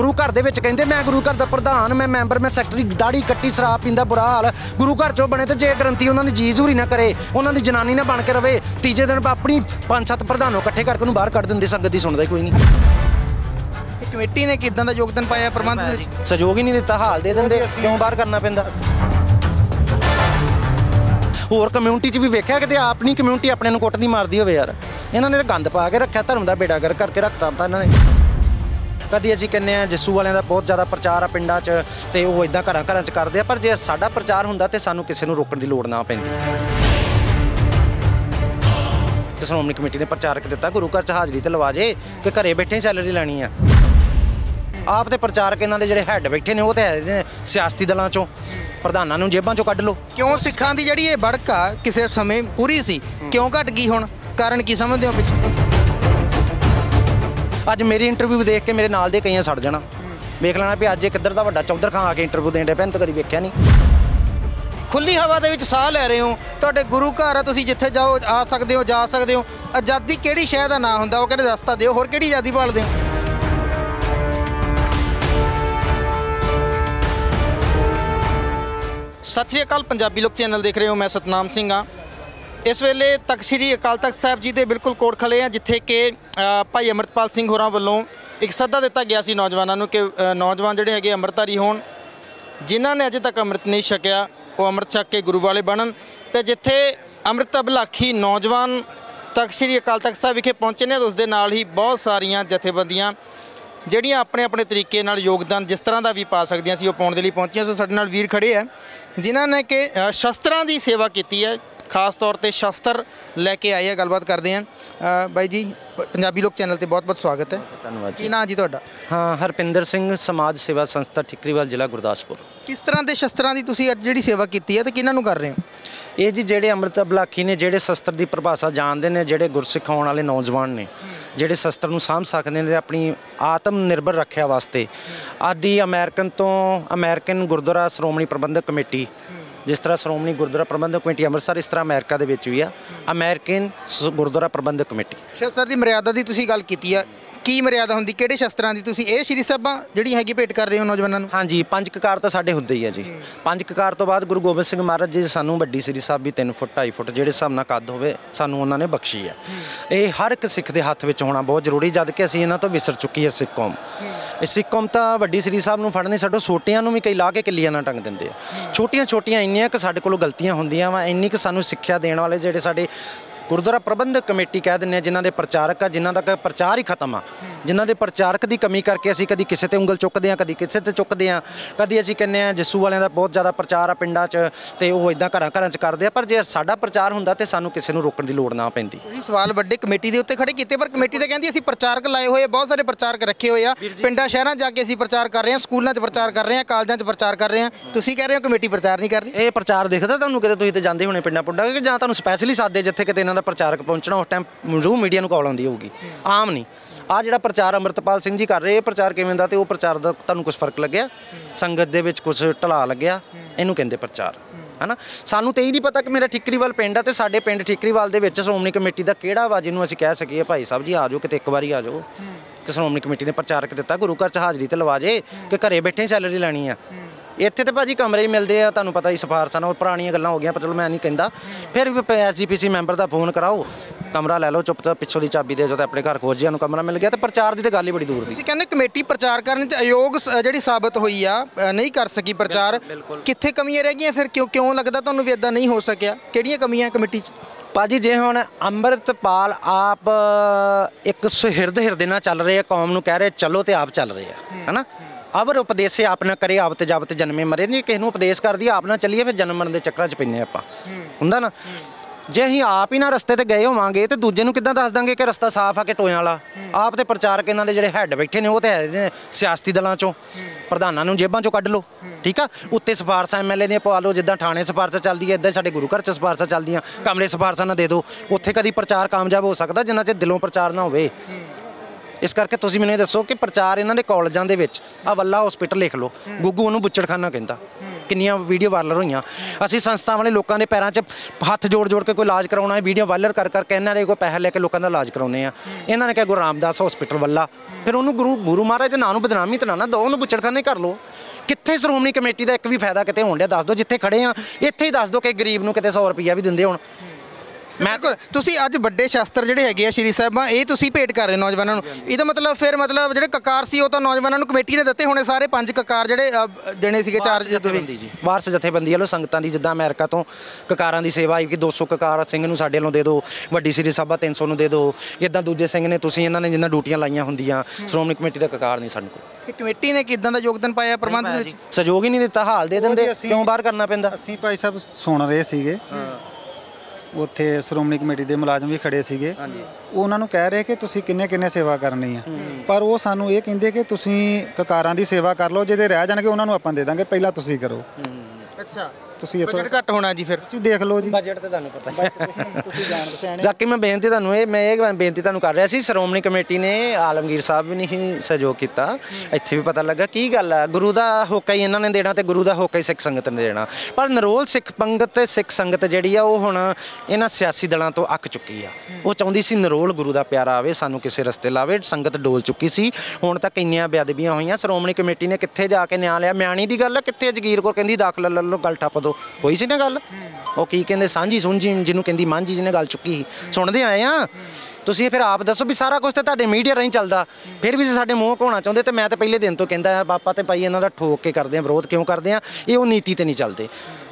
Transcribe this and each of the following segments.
गुरु घर दे विच कहंदे मैं गुरु घर दा प्रधान, मैं मैंबर, मैं सैकटरी, दाड़ी कट्टी, शराब पींदा, बुरा हाल। गुरु घर चों बने तो जे ग्रंथी उन्होंने जी हजूरी ना करे, उन्होंने जनानी ना बन के रवे, तीजे दिन अपनी 5-7 प्रधानों इकट्ठे करके उन्होंने बाहर कढ़ दिंदे, संगत दी सुणदा कोई नहीं। कमेटी ने किदां दा योगदान पाया प्रबंध दे विच? सहयोग ही नहीं दिता, हाल दे दिंदे, क्यों बाहर करना पैंदा। होर कम्यूनिटी च भी वेख्या कि अपनी कम्यूनिटी अपने नूं कुੱਟਦੀ मारदी होवे यार। इन्होंने गंद पा के रखा, धर्म का बेड़ा गर्क करके रखता इन्होंने। कभी असीं कहने जस्सू वालियां दा बहुत ज़्यादा प्रचार आ पिंडां च, ते वो इदां घरां घरां च करदे आ, पर जे साडा प्रचार हुंदा ते सानूं किसी नूं रोकण दी लोड़ ना पैंदी। श्रोमणी कमेटी ने प्रचारक दिता गुरु घर च हाज़री ते लवा जे कि घरे बैठे सैलरी लैनी है। आप तो प्रचारक इन्हों के जोड़े हैड बैठे ने वो तो है सियासती दलों चों, प्रधानों नूं जेबां चों कढ लो। क्यों सिखां दी जिहड़ी ये बढ़क आ किसी समय पूरी सी, क्यों घट गई हुण? कारण की समझदे हो पिछे? अज मेरी इंटरव्यू देख के मेरे नाल दे कईयां सड़ जाना, वेख लेना भी अज किधर दा वड्डा चौधर खां आके इंटरव्यू देण दे पैन, तो कदी वेख्या नहीं। खुली हवा दे विच साह लै रहे हो, तुहाडे गुरु घर आ, तुसीं जिथे जाओ आ सकदे हो, जा सकदे हो। आज़ादी किहड़ी शै दा नां हुंदा, वो कहंदे दस तां दिओ, होर किहड़ी आज़ादी भालदे हो? सत श्री अकाल, पंजाबी लोक चैनल देख रहे हो, मैं सतनाम सिंह हाँ। इस वेले तख्त श्री अकाल तख्त साहब जी के बिल्कुल कोल खड़े हैं, जिथे कि भाई अमृतपाल सिंह होरां वल्लों एक सद्दा दिता गया सी नौजवानों को कि नौजवान जिहड़े हैगे अमृतधारी होण, जिन्हां ने अजे तक अमृत नहीं छकिया वो अमृत छक के गुरु वाले बनन। ते जिथे अमृत अभिलाखी नौजवान तख्त श्री अकाल तख्त साहब विखे पहुँचे ने, तो उसदे नाल ही बहुत सारियां जथेबंदियां ਜਿਹੜੀਆਂ ਆਪਣੇ ਆਪਣੇ ਤਰੀਕੇ ਨਾਲ ਯੋਗਦਾਨ ਜਿਸ ਤਰ੍ਹਾਂ ਦਾ ਵੀ ਪਾ ਸਕਦੀਆਂ ਸੀ ਉਹ ਪਾਉਣ ਦੇ ਲਈ ਪਹੁੰਚੀਆਂ। ਸੋ ਸਾਡੇ ਨਾਲ ਵੀਰ ਖੜੇ ਆ ਜਿਨ੍ਹਾਂ ਨੇ ਕਿ ਸ਼ਸਤਰਾਂ ਦੀ ਸੇਵਾ ਕੀਤੀ ਹੈ, ਖਾਸ ਤੌਰ ਤੇ ਸ਼ਸਤਰ ਲੈ ਕੇ ਆਏ ਆ। ਗੱਲਬਾਤ ਕਰਦੇ ਆ ਬਾਈ ਜੀ, ਪੰਜਾਬੀ ਲੋਕ ਚੈਨਲ ਤੇ ਬਹੁਤ ਬਹੁਤ ਸਵਾਗਤ ਹੈ। ਧੰਨਵਾਦ ਜੀ। ਕੀ ਨਾਂ ਜੀ ਤੁਹਾਡਾ? ਹਾਂ, ਹਰਪਿੰਦਰ ਸਿੰਘ, ਸਮਾਜ ਸੇਵਾ ਸੰਸਥਾ ਠਿਕਰੀਵਾਲ, ਜ਼ਿਲ੍ਹਾ ਗੁਰਦਾਸਪੁਰ। ਕਿਸ ਤਰ੍ਹਾਂ ਦੇ ਸ਼ਸਤਰਾਂ ਦੀ ਤੁਸੀਂ ਅੱਜ ਜਿਹੜੀ ਸੇਵਾ ਕੀਤੀ ਹੈ ਤੇ ਕਿਹਨਾਂ ਨੂੰ ਕਰ ਰਹੇ ਹੋ? ਇਹ ਜੀ ਜਿਹੜੇ ਅੰਮ੍ਰਿਤ ਅਭਿਲਾਖੀ ਨੇ, ਜਿਹੜੇ ਸ਼ਸਤਰ ਦੀ ਪਰਿਭਾਸ਼ਾ ਜਾਣਦੇ ਨੇ, ਜਿਹੜੇ ਗੁਰਸਿੱਖ ਹੋਣ ਵਾਲੇ ਨੌਜਵਾਨ ਨੇ, ਜਿਹੜੇ ਸ਼ਸਤਰ ਨੂੰ ਸਾਂਭ ਸਕਦੇ ਨੇ ਆਪਣੀ ਆਤਮ ਨਿਰਭਰ ਰੱਖਿਆ ਵਾਸਤੇ। ਆਦੀ ਅਮਰੀਕਨ ਗੁਰਦੁਆਰਾ ਸ਼੍ਰੋਮਣੀ ਪ੍ਰਬੰਧਕ ਕਮੇਟੀ, ਜਿਸ ਤਰ੍ਹਾਂ ਸ਼੍ਰੋਮਣੀ ਗੁਰਦੁਆਰਾ ਪ੍ਰਬੰਧਕ ਕਮੇਟੀ ਅੰਮ੍ਰਿਤਸਰ, ਇਸ ਤਰ੍ਹਾਂ ਅਮਰੀਕਾ ਦੇ ਵਿੱਚ ਵੀ ਆ ਅਮਰੀਕਨ ਗੁਰਦੁਆਰਾ ਪ੍ਰਬੰਧਕ ਕਮੇਟੀ। ਸ਼ਸਤਰ ਦੀ ਮਰਿਆਦਾ ਦੀ ਤੁਸੀਂ ਗੱਲ ਕੀਤੀ ਆ, ਕੀ ਮਰਿਆਦਾ ਹੁੰਦੀ, ਕਿਹੜੇ ਸ਼ਸਤਰਾਂ ਦੀ ਤੁਸੀਂ ਇਹ ਸ਼੍ਰੀ ਸਾਹਿਬਾਂ ਜਿਹੜੀ ਹੈਗੀ ਭੇਟ ਕਰ ਰਹੇ ਹੋ ਨੌਜਵਾਨਾਂ ਨੂੰ? ਹਾਂਜੀ, 5 ਕਕਾਰ ਤਾਂ ਸਾਡੇ ਹੁੰਦੇ ਹੀ ਆ ਜੀ। 5 ਕਕਾਰ ਤੋਂ ਬਾਅਦ ਗੁਰੂ ਗੋਬਿੰਦ ਸਿੰਘ ਮਹਾਰਾਜ ਜੀ ਸਾਨੂੰ ਵੱਡੀ ਸ਼੍ਰੀ ਸਾਹਿਬ ਵੀ 3 ਫੁੱਟ 2.5 ਫੁੱਟ ਜਿਹੜੇ ਹਿਸਾਬ ਨਾਲ ਕੱਦ ਹੋਵੇ ਸਾਨੂੰ ਉਹਨਾਂ ਨੇ ਬਖਸ਼ੀ ਆ। ਇਹ ਹਰ ਇੱਕ ਸਿੱਖ ਦੇ ਹੱਥ ਵਿੱਚ ਹੋਣਾ ਬਹੁਤ ਜ਼ਰੂਰੀ, ਜਦ ਕਿ ਅਸੀਂ ਇਹਨਾਂ ਤੋਂ ਵਿਸਰ ਚੁੱਕੀ ਹੈ ਸਿੱਖ ਕੌਮ। ਇਹ ਸਿੱਖ ਕੌਮ ਤਾਂ ਵੱਡੀ ਸ਼੍ਰੀ ਸਾਹਿਬ ਨੂੰ ਫੜਨੇ ਛੱਡੋ, ਛੋਟਿਆਂ ਨੂੰ ਵੀ ਕਈ ਲਾ ਕੇ ਕਿੱਲੀਆਂ ਨਾਲ ਟੰਗ ਦਿੰਦੇ ਆ। ਛੋਟੀਆਂ ਇੰਨੀਆਂ ਕਿ ਸਾਡੇ ਕੋਲੋਂ ਗਲਤੀਆਂ ਹੁੰਦੀਆਂ ਵਾ, ਇੰਨੀ ਕਿ ਸਾਨੂੰ ਸਿੱਖਿਆ ਦੇਣ ਵਾਲੇ ਜਿਹੜੇ ਸਾਡੇ ਗੁਰਦੁਆਰਾ ਪ੍ਰਬੰਧਕ ਕਮੇਟੀ ਕਹਿ ਦਿੰਦੇ ਹਾਂ, ਜਿਨ੍ਹਾਂ ਦੇ ਪ੍ਰਚਾਰਕ ਆ, ਜਿਨ੍ਹਾਂ ਦਾ ਪ੍ਰਚਾਰ ਹੀ ਖਤਮ ਆ, ਜਿਨ੍ਹਾਂ ਦੇ ਪ੍ਰਚਾਰਕ ਦੀ ਕਮੀ ਕਰਕੇ ਅਸੀਂ ਕਦੀ ਕਿਸੇ ਤੇ ਉਂਗਲ ਚੁੱਕਦੇ ਹਾਂ, ਕਦੀ ਕਿਸੇ ਤੇ ਚੁੱਕਦੇ ਹਾਂ। ਕਦੀ ਅਸੀਂ ਕਹਿੰਦੇ ਹਾਂ ਜੱਸੂ ਵਾਲਿਆਂ ਦਾ ਬਹੁਤ ਜ਼ਿਆਦਾ ਪ੍ਰਚਾਰ ਆ ਪਿੰਡਾਂ 'ਚ, ਤੇ ਉਹ ਇਦਾਂ ਘਰਾਂ ਘਰਾਂ 'ਚ ਕਰਦੇ ਆ, ਪਰ ਜੇ ਸਾਡਾ ਪ੍ਰਚਾਰ ਹੁੰਦਾ ਤੇ ਸਾਨੂੰ ਕਿਸੇ ਨੂੰ ਰੋਕਣ ਦੀ ਲੋੜ ਨਾ ਪੈਂਦੀ। ਤੁਸੀਂ ਸਵਾਲ ਵੱਡੇ ਕਮੇਟੀ ਦੇ ਉੱਤੇ ਖੜੇ ਕੀਤੇ, ਪਰ ਕਮੇਟੀ ਤਾਂ ਕਹਿੰਦੀ ਅਸੀਂ ਪ੍ਰਚਾਰਕ ਲਾਏ ਹੋਏ ਆ, ਬਹੁਤ ਸਾਰੇ ਪ੍ਰਚਾਰਕ ਰੱਖੇ ਹੋਏ ਆ, ਪਿੰਡਾਂ ਸ਼ਹਿਰਾਂ ਜਾ ਕੇ ਅਸੀਂ ਪ੍ਰਚਾਰ ਕਰ ਰਹੇ ਹਾਂ, ਸਕੂਲਾਂ 'ਚ ਪ੍ਰਚਾਰ ਕਰ ਰਹੇ ਹਾਂ, ਕਾਲਜਾਂ 'ਚ ਪ੍ਰਚਾਰ ਕਰ ਰਹੇ ਹਾਂ। ਤੁਸੀਂ ਕਹਿ ਰਹੇ ਹੋ ਕਮੇਟੀ ਪ੍ਰਚਾਰ ਨਹੀਂ ਕਰ ਰਹੀ। ਇਹ ਪ੍ਰਚਾਰ ਦਿਖਦਾ ਤੁਹਾਨੂੰ ਕਿਤੇ? ਤੁਸੀਂ ਤੇ ਜਾਂਦੇ ਹੋਣੇ ਪਿੰਡਾਂ ਪੁੰਡਾਂ, ਕਿ ਜਾਂ ਤੁਹਾਨੂੰ ਸਪੈਸ਼ਲੀ ਸਾਦੇ ਜਿੱਥੇ ਕਿਤੇ ਇਹਨਾਂ ਦਾ ਪ੍ਰਚਾਰਕ ਪਹੁੰਚਣਾ, ਉਸ ਟਾਈਮ ਜ਼ਰੂਰ ਮੀਡੀਆ ਨੂੰ ਕਾਲ ਆਉਂਦੀ ਹੋਊਗੀ, ਆਮ ਨਹੀਂ। ਆ ਜਿਹੜਾ ਪ੍ਰਚਾਰ ਅਮਰਿਤਪਾਲ ਸਿੰਘ ਜੀ ਕਰ ਰਹੇ, ਇਹ ਪ੍ਰਚਾਰ ਕਿਵੇਂ ਦਾ, ਤੇ ਉਹ ਪ੍ਰਚਾਰ ਦਾ ਤੁਹਾਨੂੰ ਕੁਝ ਫਰਕ ਲੱਗਿਆ? ਸੰਗਤ ਦੇ ਵਿੱਚ ਕੁਝ ਢਲਾ ਲੱਗਿਆ? ਇਹਨੂੰ ਕਹਿੰਦੇ ਪ੍ਰਚਾਰ, ਹੈ ਨਾ। ਸਾਨੂੰ ਤਾਂ ਇਹ ਨਹੀਂ ਪਤਾ ਕਿ ਮੇਰਾ ਠਿਕਰੀਵਾਲ ਪਿੰਡ ਆ, ਤੇ ਸਾਡੇ ਪਿੰਡ ਠਿਕਰੀਵਾਲ ਦੇ ਵਿੱਚ ਸ਼੍ਰੋਮਣੀ ਕਮੇਟੀ ਦਾ ਕਿਹੜਾ ਵਾ ਜਿਹਨੂੰ ਅਸੀਂ ਕਹਿ ਸਕੀਏ ਭਾਈ ਸਾਹਿਬ ਜੀ ਆ ਜਾਓ ਕਿਤੇ ਇੱਕ ਵਾਰੀ ਆ ਜਾਓ। ਕਿ ਸ਼੍ਰੋਮਣੀ ਕਮੇਟੀ ਨੇ ਪ੍ਰਚਾਰਕ ਦਿੱਤਾ ਗੁਰੂ ਘਰ 'ਚ ਹਾਜ਼ਰੀ ਤੇ ਲਵਾ ਜੇ ਕਿ ਘਰੇ ਬੈਠੇ ਸੈਲਰੀ ਲੈਣੀ ਆ। ਇੱਥੇ ਤਾਂ ਭਾਜੀ ਕਮਰੇ ਹੀ ਮਿਲਦੇ ਆ, ਤੁਹਾਨੂੰ ਪਤਾ ਹੀ ਸਿਫਾਰਸ਼ਾਂ ਨਾਲ ਪੁਰਾਣੀਆਂ ਗੱਲਾਂ ਹੋ ਗਈਆਂ, ਪਰ ਚਲੋ ਮੈਂ ਨਹੀਂ ਕਹਿੰਦਾ। ਫਿਰ ਵੀ SGPC ਮੈਂਬਰ ਦਾ ਫੋਨ ਕਰਾਓ, ਕਮਰਾ ਲੈ ਲਓ, ਚੁੱਪ ਚਾਪ ਪਿੱਛੋਂ ਦੀ ਚਾਬੀ ਦੇ ਜਾਓ, ਤੇ ਆਪਣੇ ਘਰ ਖੋਜ ਜਿਹਾ ਨੂੰ ਕਮਰਾ ਮਿਲ ਗਿਆ। ਤੇ ਪ੍ਰਚਾਰ ਦੀ ਤਾਂ ਗੱਲ ਹੀ ਬੜੀ ਦੂਰ ਦੀ। ਤੁਸੀਂ ਕਹਿੰਦੇ ਕਮੇਟੀ ਪ੍ਰਚਾਰ ਕਰਨ 'ਚ ਅਯੋਗ ਜਿਹੜੀ ਸਾਬਤ ਹੋਈ ਆ, ਨਹੀਂ ਕਰ ਸਕੀ ਪ੍ਰਚਾਰ, ਕਿੱਥੇ ਕਮੀਆਂ ਰਹਿ ਗਈਆਂ ਫਿਰ? ਕਿਉਂ ਲੱਗਦਾ ਤੁਹਾਨੂੰ ਵੀ ਇੱਦਾਂ ਨਹੀਂ ਹੋ ਸਕਿਆ? ਕਿਹੜੀਆਂ ਕਮੀਆਂ ਕਮੇਟੀ 'ਚ? ਭਾਜੀ ਜੇ ਹੁਣ ਅੰਮ੍ਰਿਤਪਾਲ ਆਪ ਇੱਕ ਸੁਹਿਰਦ ਹਿਰਦੇ ਨਾਲ ਚੱਲ ਰਹੇ ਆ, ਕੌਮ ਨੂੰ ਕਹਿ ਰਹੇ ਚਲੋ, ਤੇ ਆਪ ਚੱਲ ਰਹੇ ਆ, ਹੈ ਨਾ। ਅਵਰ ਉਪਦੇਸੇ ਆਪ ਨਾ ਕਰੇ, ਆਪ ਤੇ ਜਾਵਤ ਜਨਮੇ ਮਰੇ। ਨਹੀਂ ਕਿਸੇ ਨੂੰ ਉਪਦੇਸ਼ ਕਰਦੀ ਆਪ ਨਾ ਚੱਲੀਏ, ਫਿਰ ਜਨਮ ਮਰਨ ਦੇ ਚੱਕਰਾਂ 'ਚ ਪੈਂਦੇ ਆਪਾਂ, ਹੁੰਦਾ ਨਾ। ਜੇ ਅਸੀਂ ਆਪ ਹੀ ਨਾ ਰਸਤੇ ਤੇ ਗਏ ਹੋਵਾਂਗੇ ਤੇ ਦੂਜੇ ਨੂੰ ਕਿੱਦਾਂ ਦੱਸ ਦਾਂਗੇ ਕਿ ਰਸਤਾ ਸਾਫ਼ ਆ ਕਿ ਟੋਇਆਂ ਵਾਲਾ? ਆਪ ਤੇ ਪ੍ਰਚਾਰਕ ਇਹਨਾਂ ਦੇ ਜਿਹੜੇ ਹੈੱਡ ਬੈਠੇ ਨੇ ਉਹ ਤੇ ਹੈ ਸਿਆਸਤੀ ਦਲਾਂ 'ਚੋਂ, ਪ੍ਰਧਾਨਾਂ ਨੂੰ ਜੇਬਾਂ 'ਚੋਂ ਕੱਢ ਲਓ, ਠੀਕ ਆ। ਉੱਤੇ ਸਿਫਾਰਸ਼ਾਂ MLA ਦੀਆਂ ਪਵਾ ਲਓ, ਜਿੱਦਾਂ ਥਾਣੇ ਸਿਫਾਰਸ਼ਾਂ ਚੱਲਦੀ ਹੈ ਇੱਦਾਂ ਸਾਡੇ ਗੁਰੂ ਘਰ 'ਚ ਸਿਫਾਰਸ਼ਾਂ ਚੱਲਦੀਆਂ, ਕਮਰੇ ਸਿਫਾਰਸ਼ਾਂ ਨਾ ਦੇ ਦਿਓ। ਉੱਥੇ ਕਦੀ ਪ੍ਰਚਾਰ ਕਾਮਯਾਬ ਹੋ ਸਕਦਾ ਜਿੰਨਾ ਚਿਰ ਦਿਲੋਂ ਪ੍ਰਚਾਰ ਨਾ ਹੋਵੇ। ਇਸ ਕਰਕੇ ਤੁਸੀਂ ਮੈਨੂੰ ਇਹ ਦੱਸੋ ਕਿ ਪ੍ਰਚਾਰ ਇਹਨਾਂ ਦੇ ਕਾਲਜਾਂ ਦੇ ਵਿੱਚ ਆ ਵੱਲਾ ਹਸਪੀਟਲ ਲਿਖ ਲਓ, ਗੁੱਗੂ ਉਹਨੂੰ ਬੁੱਚੜਖਾਨਾ ਕਹਿੰਦਾ, ਕਿੰਨੀਆਂ ਵੀਡੀਓ ਵਾਇਰਲ ਹੋਈਆਂ। ਅਸੀਂ ਸੰਸਥਾ ਵਾਲੇ ਲੋਕਾਂ ਦੇ ਪੈਰਾਂ 'ਚ ਹੱਥ ਜੋੜ ਕੇ ਕੋਈ ਇਲਾਜ ਕਰਾਉਣਾ ਹੈ, ਵੀਡੀਓ ਵਾਇਰਲ ਕਰ ਇਹਨਾਂ ਦੇ ਕੋਈ ਪੈਸੇ ਲੈ ਕੇ ਲੋਕਾਂ ਦਾ ਇਲਾਜ ਕਰਾਉਂਦੇ ਆ। ਇਹਨਾਂ ਨੇ ਕਿਹਾ ਗੁਰੂ ਰਾਮਦਾਸ ਹਸਪੀਟਲ ਵੱਲਾ, ਫਿਰ ਉਹਨੂੰ ਗੁਰੂ ਮਹਾਰਾਜ ਦੇ ਨਾਂ ਨੂੰ ਬਦਨਾਮੀ ਤਾਂ ਨਾ ਦਿਓ, ਉਹਨੂੰ ਬੁੱਚੜਖਾਨੇ ਕਰ ਲਓ। ਕਿੱਥੇ ਸ਼੍ਰੋਮਣੀ ਕਮੇਟੀ ਦਾ ਇੱਕ ਵੀ ਫਾਇਦਾ ਕਿਤੇ ਹੋਣ ਡਿਆ ਦੱਸ ਦਿਓ, ਜਿੱਥੇ ਖੜੇ ਆ ਇੱਥੇ ਹੀ ਦੱਸ ਦਿਓ ਕਿ ਗਰੀਬ ਨੂੰ ਕਿਤੇ 100 ਰੁਪਈਆ ਵੀ ਦਿੰਦੇ ਹੋਣ। ਬਿਲਕੁਲ ਤੁਸੀਂ ਅੱਜ ਵੱਡੇ ਸ਼ਾਸਤਰ ਜਿਹੜੇ ਹੈਗੇ ਆ ਸ਼੍ਰੀ ਸਾਹਿਬਾਂ, ਇਹ ਤੁਸੀਂ ਭੇਟ ਕਰ ਰਹੇ ਨੌਜਵਾਨਾਂ ਨੂੰ। ਇਹਦਾ ਮਤਲਬ ਫਿਰ ਜਿਹੜੇ ਕਕਾਰ ਸੀ ਉਹ ਤਾਂ ਨੌਜਵਾਨਾਂ ਨੂੰ ਕਮੇਟੀ ਨੇ ਦਿੱਤੇ ਹੋਣੇ, ਸਾਰੇ 5 ਕਕਾਰ ਜਿਹੜੇ ਦੇਣੇ ਸੀਗੇ 4 ਜਥੇਬੰਦੀ ਜੀ, ਵਾਰਸ ਜਥੇਬੰਦੀ ਵੱਲੋਂ ਸੰਗਤਾਂ ਦੀ, ਜਿੱਦਾਂ ਅਮਰੀਕਾ ਤੋਂ ਕਕਾਰਾਂ ਦੀ ਸੇਵਾ ਆਈ ਕਿ 200 ਕਕਾਰ ਸਿੰਘ ਨੂੰ ਸਾਡੇ ਵੱਲੋਂ ਦੇ ਦਿਓ, ਵੱਡੀ ਸ੍ਰੀ ਸਭਾ 300 ਨੂੰ ਦੇ ਦਿਓ, ਇੱਦਾਂ ਦੂਜੇ ਸਿੰਘ ਨੇ ਤੁਸੀਂ ਇਹਨਾਂ ਨੇ ਜਿੰਨਾਂ ਡਿਊਟੀਆਂ ਲਾਈਆਂ ਹੁੰਦੀਆਂ, ਸ਼੍ਰੋਮਣੀ ਕਮੇਟੀ ਦਾ ਕਕਾਰ ਨਹੀਂ ਸਾਡੇ ਕੋਲ। ਕਿ ਕਮੇਟੀ ਨੇ ਕਿੱਦਾਂ ਦਾ ਯੋਗਦਾਨ ਪਾਇਆ ਪ੍ਰਬੰਧ ਦੇ ਵਿੱਚ? ਸਹਿਯੋਗ ਹੀ ਨਹੀਂ ਦਿੱਤਾ, ਹਾਲ ਦੇ ਦਿੰਦੇ, ਕਿਉਂ ਬਾਹਰ ਕਰਨਾ ਪੈਂਦਾ? ਅਸੀਂ ਭਾਈ ਸਾਹਿਬ ਸੁਣ ਰਹੇ ਸੀਗੇ, ਉੱਥੇ ਸ਼੍ਰੋਮਣੀ ਕਮੇਟੀ ਦੇ ਮੁਲਾਜ਼ਮ ਵੀ ਖੜੇ ਸੀਗੇ, ਉਹਨਾਂ ਨੂੰ ਕਹਿ ਰਹੇ ਕਿ ਤੁਸੀਂ ਕਿੰਨੇ ਸੇਵਾ ਕਰਨੀ ਆ, ਪਰ ਉਹ ਸਾਨੂੰ ਇਹ ਕਹਿੰਦੇ ਕਿ ਤੁਸੀਂ ਕਕਾਰਾਂ ਦੀ ਸੇਵਾ ਕਰ ਲਓ, ਜਿਹਦੇ ਰਹਿ ਜਾਣਗੇ ਉਹਨਾਂ ਨੂੰ ਆਪਾਂ ਦੇ ਦਾਂਗੇ, ਪਹਿਲਾਂ ਤੁਸੀਂ ਕਰੋ। ਅੱਛਾ, ਤੁਸੀਂ ਇੱਥੋਂ ਬਜਟ ਘੱਟ ਹੋਣਾ ਜੀ, ਫਿਰ ਤੁਸੀਂ ਦੇਖ ਲਓ ਜੀ, ਬਜਟ ਤੇ ਤੁਹਾਨੂੰ ਪਤਾ ਤੁਸੀਂ ਜਾਣਦੇ ਸਿਆਣੇ। ਜਾਕੀ ਮੈਂ ਬੇਨਤੀ ਤੁਹਾਨੂੰ ਕਰ ਰਿਹਾ ਸੀ, ਸ਼੍ਰੋਮਣੀ ਕਮੇਟੀ ਨੇ ਆਲਮਗੀਰ ਸਾਹਿਬ ਵੀ ਨਹੀਂ ਸਹਿਯੋਗ ਕੀਤਾ, ਇੱਥੇ ਵੀ ਪਤਾ ਲੱਗਾ ਕੀ ਗੱਲ ਆ। ਗੁਰੂ ਦਾ ਹੋਕਾ ਹੀ ਇਹਨਾਂ ਨੇ ਦੇਣਾ ਤੇ ਗੁਰੂ ਦਾ ਹੋਕਾ ਹੀ ਸਿੱਖ ਸੰਗਤ ਨੇ ਦੇਣਾ, ਪਰ ਨਰੋਲ ਸਿੱਖ ਪੰਗਤ ਤੇ ਸਿੱਖ ਸੰਗਤ ਜਿਹੜੀ ਆ ਉਹ ਹੁਣ ਇਹਨਾਂ ਸਿਆਸੀ ਦਲਾਂ ਤੋਂ ਅੱਕ ਚੁੱਕੀ ਆ। ਉਹ ਚਾਹੁੰਦੀ ਸੀ ਨਰੋਲ ਗੁਰੂ ਦਾ ਪਿਆਰਾ ਆਵੇ, ਸਾਨੂੰ ਕਿਸੇ ਰਸਤੇ ਲਾਵੇ, ਸੰਗਤ ਡੋਲ ਚੁੱਕੀ ਸੀ। ਹੁਣ ਤੱਕ ਇੰਨੀਆਂ ਬੇਅਦਬੀਆਂ ਹੋਈਆਂ, ਸ਼੍ਰੋਮਣੀ ਕਮੇਟੀ ਨੇ ਕਿੱਥੇ ਜਾ ਕੇ ਨਿਆਂ ਲਿਆ? ਮਿਆਣੀ ਦੀ ਗੱਲ ਕਿੱਥੇ, ਜਗੀਰ ਕੌਰ ਕਹਿੰਦੀ ਦਾਖਲਾ ਲੈ ਲਓ, ਗੱਲ ਠੱਪ ਦੋ, ਹੋਈ ਸੀ ਨਾ ਗੱਲ। ਉਹ ਕੀ ਕਹਿੰਦੇ ਸਾਂਝੀ ਸੁੰਝੀ ਜਿਹਨੂੰ ਕਹਿੰਦੀ ਮਾਂਝੀ, ਜਿਹਨੇ ਗੱਲ ਚੁੱਕੀ ਸੁਣਦੇ ਆਏ ਆ। ਤੁਸੀਂ ਫਿਰ ਆਪ ਦੱਸੋ ਵੀ ਸਾਰਾ ਕੁਝ ਤਾਂ ਤੁਹਾਡੇ ਮੀਡੀਆ ਰਾਹੀਂ ਚੱਲਦਾ, ਫਿਰ ਵੀ ਸਾਡੇ ਮੂੰਹ ਘੋਣਾ ਚਾਹੁੰਦੇ। ਤੇ ਮੈਂ ਤਾਂ ਪਹਿਲੇ ਦਿਨ ਤੋਂ ਕਹਿੰਦਾ ਆ ਬਾਪਾ ਤੇ ਭਾਈ ਇਹਨਾਂ ਦਾ ਠੋਕ ਕੇ ਕਰਦੇ ਆ, ਵਿਰੋਧ ਕਿਉਂ ਕਰਦੇ ਆ? ਇਹ ਉਹ ਨੀਤੀ ਤੇ ਨਹੀਂ ਚੱਲਦੇ।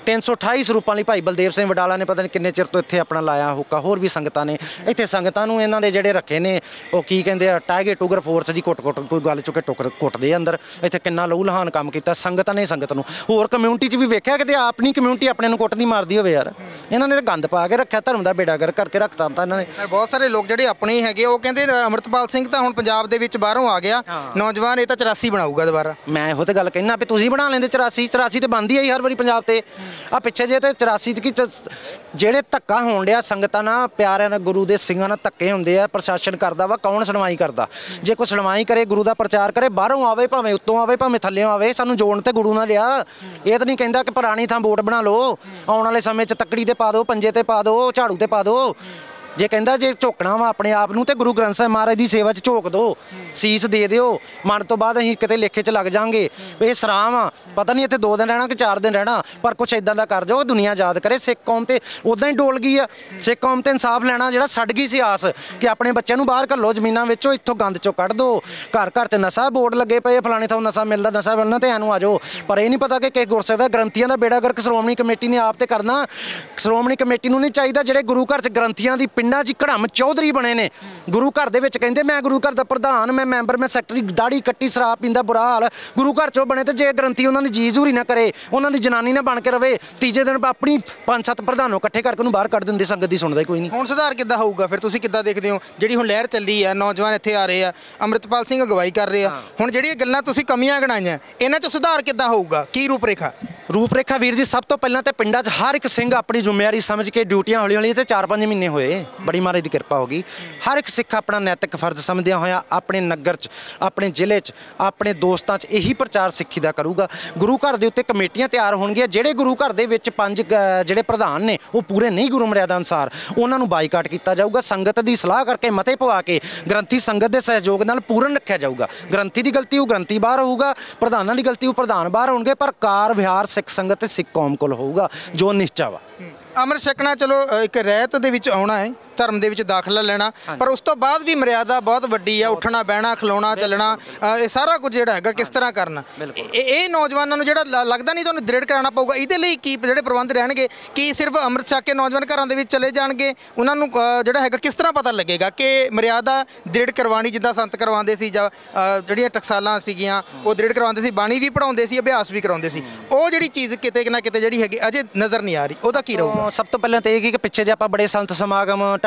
328 ਸਰੂਪਾਂ ਲਈ ਭਾਈ ਬਲਦੇਵ ਸਿੰਘ ਵਡਾਲਾ ਨੇ ਪਤਾ ਨਹੀਂ ਕਿੰਨੇ ਚਿਰ ਤੋਂ ਇੱਥੇ ਆਪਣਾ ਲਾਇਆ ਹੁੱਕਾ, ਹੋਰ ਵੀ ਸੰਗਤਾਂ ਨੇ ਇੱਥੇ ਸੰਗਤਾਂ ਨੂੰ ਇਹਨਾਂ ਦੇ ਜਿਹੜੇ ਰੱਖੇ ਨੇ ਉਹ ਕੀ ਕਹਿੰਦੇ ਆ ਟਾਈਗਰ ਟੂਗਰ ਫੋਰਸ ਜੀ, ਕੁੱਟ ਕੋਈ ਗੱਲ ਚੁੱਕੇ ਕੁੱਟਦੇ ਅੰਦਰ। ਇੱਥੇ ਕਿੰਨਾ ਲਹੂ ਲਹਾਨ ਕੰਮ ਕੀਤਾ ਸੰਗਤਾਂ ਨੇ, ਸੰਗਤ ਨੂੰ। ਹੋਰ ਕਮਿਊਨਿਟੀ 'ਚ ਵੀ ਵੇਖਿਆ ਕਿਤੇ ਆਪਣੀ ਕਮਿਊਨਿਟੀ ਆਪਣੇ ਨੂੰ ਕੁੱਟਦੀ ਮਾਰਦੀ ਹੋਵੇ ਯਾਰ? ਇਹਨਾਂ ਨੇ ਗੰਦ ਪਾ ਕੇ ਰੱਖਿਆ, ਧਰਮ ਦਾ ਬੇੜਾਗਰ ਕਰਕੇ ਰੱਖਤਾ ਤਾਂ ਇਹਨਾਂ ਨੇ। ਬਹੁਤ ਸਾਰੇ ਲੋਕ ਜਿਹੜੇ ਆਪਣੇ ਹੀ ਹੈਗੇ ਉਹ ਕਹਿੰਦੇ ਅੰਮ੍ਰਿਤਪਾਲ ਸਿੰਘ ਤਾਂ ਹੁਣ ਪੰਜਾਬ ਦੇ ਵਿੱਚ ਬਾਹਰੋਂ ਆ ਗਿਆ ਨੌਜਵਾਨ, ਇਹ ਤਾਂ 84 ਬਣਾਊਗਾ ਦੁਬਾਰਾ। ਮੈਂ ਇਹੋ ਤੇ ਗੱਲ ਕਹਿਣਾ ਵੀ ਤੁਸੀਂ ਬਣਾ ਲੈਂਦੇ 84 ਤੇ ਬਣਦੀ ਆਈ ਹਰ ਵਾਰੀ ਪੰਜਾਬ ਤੇ। ਆ ਪਿੱਛੇ ਜੇ ਤੇ 84 'ਚ ਕੀ ਜਿਹੜੇ ਧੱਕਾ ਹੋਣ ਡਿਆ ਸੰਗਤਾਂ ਨਾਲ, ਪਿਆਰਿਆਂ ਨਾਲ, ਗੁਰੂ ਦੇ ਸਿੰਘਾਂ ਨਾਲ ਧੱਕੇ ਹੁੰਦੇ ਆ, ਪ੍ਰਸ਼ਾਸਨ ਕਰਦਾ ਵਾ, ਕੌਣ ਸੁਣਵਾਈ ਕਰਦਾ? ਜੇ ਕੋਈ ਸੁਣਵਾਈ ਕਰੇ, ਗੁਰੂ ਦਾ ਪ੍ਰਚਾਰ ਕਰੇ, ਬਾਹਰੋਂ ਆਵੇ ਭਾਵੇਂ ਉੱਤੋਂ ਆਵੇ ਭਾਵੇਂ ਥੱਲਿਓਂ ਆਵੇ, ਸਾਨੂੰ ਜੋੜਨ ਤੇ ਗੁਰੂ ਨਾਲ ਲਿਆ। ਇਹ ਤਾਂ ਨਹੀਂ ਕਹਿੰਦਾ ਕਿ ਪੁਰਾਣੀ ਥਾਂ ਵੋਟ ਬਣਾ ਲਓ, ਆਉਣ ਵਾਲੇ ਸਮੇਂ 'ਚ ਤੱਕੜੀ ਤੇ ਪਾ ਦਿਓ, ਪੰਜੇ ਤੇ ਪਾ ਦਿਓ, ਝਾੜੂ ਤੇ ਪਾ ਦਿਓ। ਜੇ ਕਹਿੰਦਾ ਜੇ ਝੋਕਣਾ ਵਾ ਆਪਣੇ ਆਪ ਨੂੰ ਤੇ ਗੁਰੂ ਗ੍ਰੰਥ ਸਾਹਿਬ ਮਹਾਰਾਜ ਦੀ ਸੇਵਾ 'ਚ ਝੋਕ ਦਿਓ, ਸੀਸ ਦੇ ਦਿਓ, ਮਨ ਤੋਂ ਬਾਅਦ ਅਸੀਂ ਕਿਤੇ ਲੇਖੇ 'ਚ ਲੱਗ ਜਾਾਂਗੇ। ਇਹ ਸਰਾਮ ਆ, ਪਤਾ ਨਹੀਂ ਇੱਥੇ 2 ਦਿਨ ਰਹਿਣਾ ਕਿ 4 ਦਿਨ ਰਹਿਣਾ, ਪਰ ਕੁਛ ਇਦਾਂ ਦਾ ਕਰ ਜਾਓ ਦੁਨੀਆ ਯਾਦ ਕਰੇ। ਸਿੱਖ ਕੌਮ ਤੇ ਉਦਾਂ ਹੀ ਡੋਲ ਗਈ ਆ, ਸਿੱਖ ਕੌਮ ਤੇ ਇਨਸਾਫ ਲੈਣਾ ਜਿਹੜਾ ਛੱਡ ਗਈ ਸੀ ਆਸ ਕਿ ਆਪਣੇ ਬੱਚਿਆਂ ਨੂੰ ਬਾਹਰ ਘੱਲੋ, ਜ਼ਮੀਨਾਂ ਵਿੱਚੋਂ ਇੱਥੋਂ ਗੰਦ 'ਚੋਂ ਕੱਢ ਦਿਓ। ਘਰ 'ਚ ਨਸ਼ਾ ਬੋਰਡ ਲੱਗੇ ਪਏ, ਫਲਾਣੇ ਥਾਂ ਨਸ਼ਾ ਮਿਲਦਾ, ਨਸ਼ਾ ਮਿਲਣਾ ਤੇ ਐਨੂੰ ਆ ਜਾਓ। ਪਰ ਇਹ ਨਹੀਂ ਪਤਾ ਕਿ ਕਿਸੇ ਗੁਰਸਿੱਖ ਦਾ ਗ੍ਰੰਥੀਆਂ ਦਾ ਬੇੜਾ ਗਰਕ ਸ਼੍ਰੋਮਣੀ ਕਮੇਟੀ ਨੇ ਆਪ ਤੇ ਕਰਨਾ। ਸ਼੍ਰੋਮਣੀ ਕਮੇਟੀ ਨੂੰ ਨਹੀਂ ਚਾਹੀਦਾ ਜਿਹੜੇ ਗੁਰੂ ਘਰ 'ਚ ਗ੍ਰੰਥੀਆਂ ਦੀ ਪਿੰਡਾਂ 'ਚ ਘੜਮ ਚੌਧਰੀ ਬਣੇ ਨੇ, ਗੁਰੂ ਘਰ ਦੇ ਵਿੱਚ ਕਹਿੰਦੇ ਮੈਂ ਗੁਰੂ ਘਰ ਦਾ ਪ੍ਰਧਾਨ, ਮੈਂ ਮੈਂਬਰ, ਮੈਂ ਸੈਕਟਰੀ, ਦਾੜੀ ਕੱਟੀ, ਸ਼ਰਾਬ ਪੀਂਦਾ, ਬੁਰਾ ਹਾਲ। ਗੁਰੂ ਘਰ 'ਚੋਂ ਬਣੇ ਤੇ ਜੇ ਗ੍ਰੰਥੀ ਉਹਨਾਂ ਦੀ ਜੀ ਜ਼ੂਰੀ ਨਾ ਕਰੇ, ਉਹਨਾਂ ਦੀ ਜਨਾਨੀ ਨਾ ਬਣ ਕੇ ਰਵੇ, ਤੀਜੇ ਦਿਨ ਆਪਣੀ 5-7 ਪ੍ਰਧਾਨੋਂ ਇਕੱਠੇ ਕਰਕੇ ਉਹਨੂੰ ਬਾਹਰ ਕੱਢ ਦਿੰਦੇ, ਸੰਗਤ ਦੀ ਸੁਣਦਾ ਹੀ ਕੋਈ ਨਹੀਂ। ਹੁਣ ਸੁਧਾਰ ਕਿੱਦਾਂ ਹੋਊਗਾ ਫਿਰ? ਤੁਸੀਂ ਕਿੱਦਾਂ ਦੇਖਦੇ ਹੋ ਜਿਹੜੀ ਹੁਣ ਲਹਿਰ ਚੱਲੀ ਆ, ਨੌਜਵਾਨ ਇੱਥੇ ਆ ਰਹੇ ਆ, ਅੰਮ੍ਰਿਤਪਾਲ ਸਿੰਘ ਅਗਵਾਈ ਕਰ ਰਹੇ ਆ, ਹੁਣ ਜਿਹੜੀਆਂ ਗੱਲਾਂ ਤੁਸੀਂ ਕਮੀਆਂ ਗਣਾਈਆਂ ਇਹਨਾਂ 'ਚ ਸੁਧਾਰ ਕਿੱਦਾਂ ਹੋਊਗਾ? ਕੀ ਰੂਪਰੇਖਾ ਵੀਰ ਜੀ, ਸਭ ਤੋਂ ਪਹਿਲਾਂ ਤੇ ਪਿੰਡਾਂ 'ਚ ਹਰ ਇੱਕ ਸਿੰਘ ਆਪਣੀ ਜ਼ਿੰਮੇਵਾਰੀ ਸਮਝ ਕੇ ਡਿਊਟੀਆਂ ਹੌਲੀ ਤੇ 4-5 ਮਹੀਨੇ ਹੋਏ, ਬੜੀ ਮਹਾਰਾਜ ਦੀ ਕਿਰਪਾ ਹੋ ਗਈ। ਹਰ ਇੱਕ ਸਿੱਖ ਆਪਣਾ ਨੈਤਿਕ ਫਰਜ਼ ਸਮਝਦਿਆਂ ਹੋਇਆ ਆਪਣੇ ਨਗਰ 'ਚ, ਆਪਣੇ ਜ਼ਿਲ੍ਹੇ 'ਚ, ਆਪਣੇ ਦੋਸਤਾਂ 'ਚ ਇਹੀ ਪ੍ਰਚਾਰ ਸਿੱਖੀ ਦਾ ਕਰੂਗਾ। ਗੁਰੂ ਘਰ ਦੇ ਉੱਤੇ ਕਮੇਟੀਆਂ ਤਿਆਰ ਹੋਣਗੀਆਂ, ਜਿਹੜੇ ਗੁਰੂ ਘਰ ਦੇ ਵਿੱਚ 5 ਜਿਹੜੇ ਪ੍ਰਧਾਨ ਨੇ ਉਹ ਪੂਰੇ ਨਹੀਂ ਗੁਰੂ ਮਰਿਆਦਾ ਅਨੁਸਾਰ, ਉਹਨਾਂ ਨੂੰ ਬਾਈਕਾਟ ਕੀਤਾ ਜਾਊਗਾ। ਸੰਗਤ ਦੀ ਸਲਾਹ ਕਰਕੇ ਮਤੇ ਪਵਾ ਕੇ ਗ੍ਰੰਥੀ ਸੰਗਤ ਦੇ ਸਹਿਯੋਗ ਨਾਲ ਪੂਰਨ ਰੱਖਿਆ ਜਾਊਗਾ। ਗ੍ਰੰਥੀ ਦੀ ਗਲਤੀ ਉਹ ਗ੍ਰੰਥੀ ਬਾਹਰ ਹੋਊਗਾ, ਪ੍ਰਧਾਨਾਂ ਦੀ ਗਲਤੀ ਉਹ ਪ੍ਰਧਾਨ ਬਾਹਰ ਹੋਣਗੇ, ਪਰ ਕਾਰ ਵਿਹਾਰ ਸਿੱਖ ਸੰਗਤ ਤੇ ਸਿੱਖ ਕੌਮ ਕੋਲ ਹੋਊਗਾ ਜੋ ਨਿਸ਼ਚਾ ਵਾ। ਅੰਮ੍ਰਿਤ ਛਕਣਾ ਚਲੋ ਇੱਕ ਰਹਿਤ ਦੇ ਵਿੱਚ ਆਉਣਾ ਹੈ, ਧਰਮ ਦੇ ਵਿੱਚ ਦਾਖਲਾ ਲੈਣਾ, ਪਰ ਉਸ ਤੋਂ ਬਾਅਦ ਵੀ ਮਰਿਆਦਾ ਬਹੁਤ ਵੱਡੀ ਆ, ਉੱਠਣਾ ਬਹਿਣਾ ਖਲੋਣਾ ਚੱਲਣਾ, ਇਹ ਸਾਰਾ ਕੁਝ ਜਿਹੜਾ ਹੈਗਾ ਕਿਸ ਤਰ੍ਹਾਂ ਕਰਨਾ, ਇਹ ਨੌਜਵਾਨਾਂ ਨੂੰ ਜਿਹੜਾ ਲੱਗਦਾ ਨਹੀਂ ਤੁਹਾਨੂੰ ਦ੍ਰਿੜ ਕਰਾਉਣਾ ਪਊਗਾ। ਇਹਦੇ ਲਈ ਕੀ ਜਿਹੜੇ ਪ੍ਰਬੰਧ ਰਹਿਣਗੇ? ਕੀ ਸਿਰਫ ਅੰਮ੍ਰਿਤ ਛਕ ਕੇ ਨੌਜਵਾਨ ਘਰਾਂ ਦੇ ਵਿੱਚ ਚਲੇ ਜਾਣਗੇ? ਉਹਨਾਂ ਨੂੰ ਜਿਹੜਾ ਹੈਗਾ ਕਿਸ ਤਰ੍ਹਾਂ ਪਤਾ ਲੱਗੇਗਾ ਕਿ ਮਰਿਆਦਾ ਦ੍ਰਿੜ ਕਰਵਾਉਣੀ, ਜਿੱਦਾਂ ਸੰਤ ਕਰਵਾਉਂਦੇ ਸੀ ਜਾਂ ਜਿਹੜੀਆਂ ਟਕਸਾਲਾਂ ਸੀਗੀਆਂ ਉਹ ਦ੍ਰਿੜ ਕਰਵਾਉਂਦੇ ਸੀ, ਬਾਣੀ ਵੀ ਪੜ੍ਹਾਉਂਦੇ ਸੀ, ਅਭਿਆਸ ਵੀ ਕਰਾਉਂਦੇ ਸੀ, ਉਹ ਜਿਹੜੀ ਚੀਜ਼ ਕਿਤੇ ਨਾ ਕਿਤੇ ਜਿਹੜੀ ਹੈਗੀ ਅਜੇ ਨਜ਼ਰ ਨਹੀਂ ਆ ਰਹੀ, ਉਹਦਾ ਕੀ ਰਹੂਗਾ? ਸਭ ਤੋਂ ਪਹਿਲਾਂ ਤਾਂ ਇਹ ਕਿ ਪਿੱਛੇ ਜੇ ਆਪਾਂ ਬੜੇ ਸੰਤ ਸਮਾਗਮ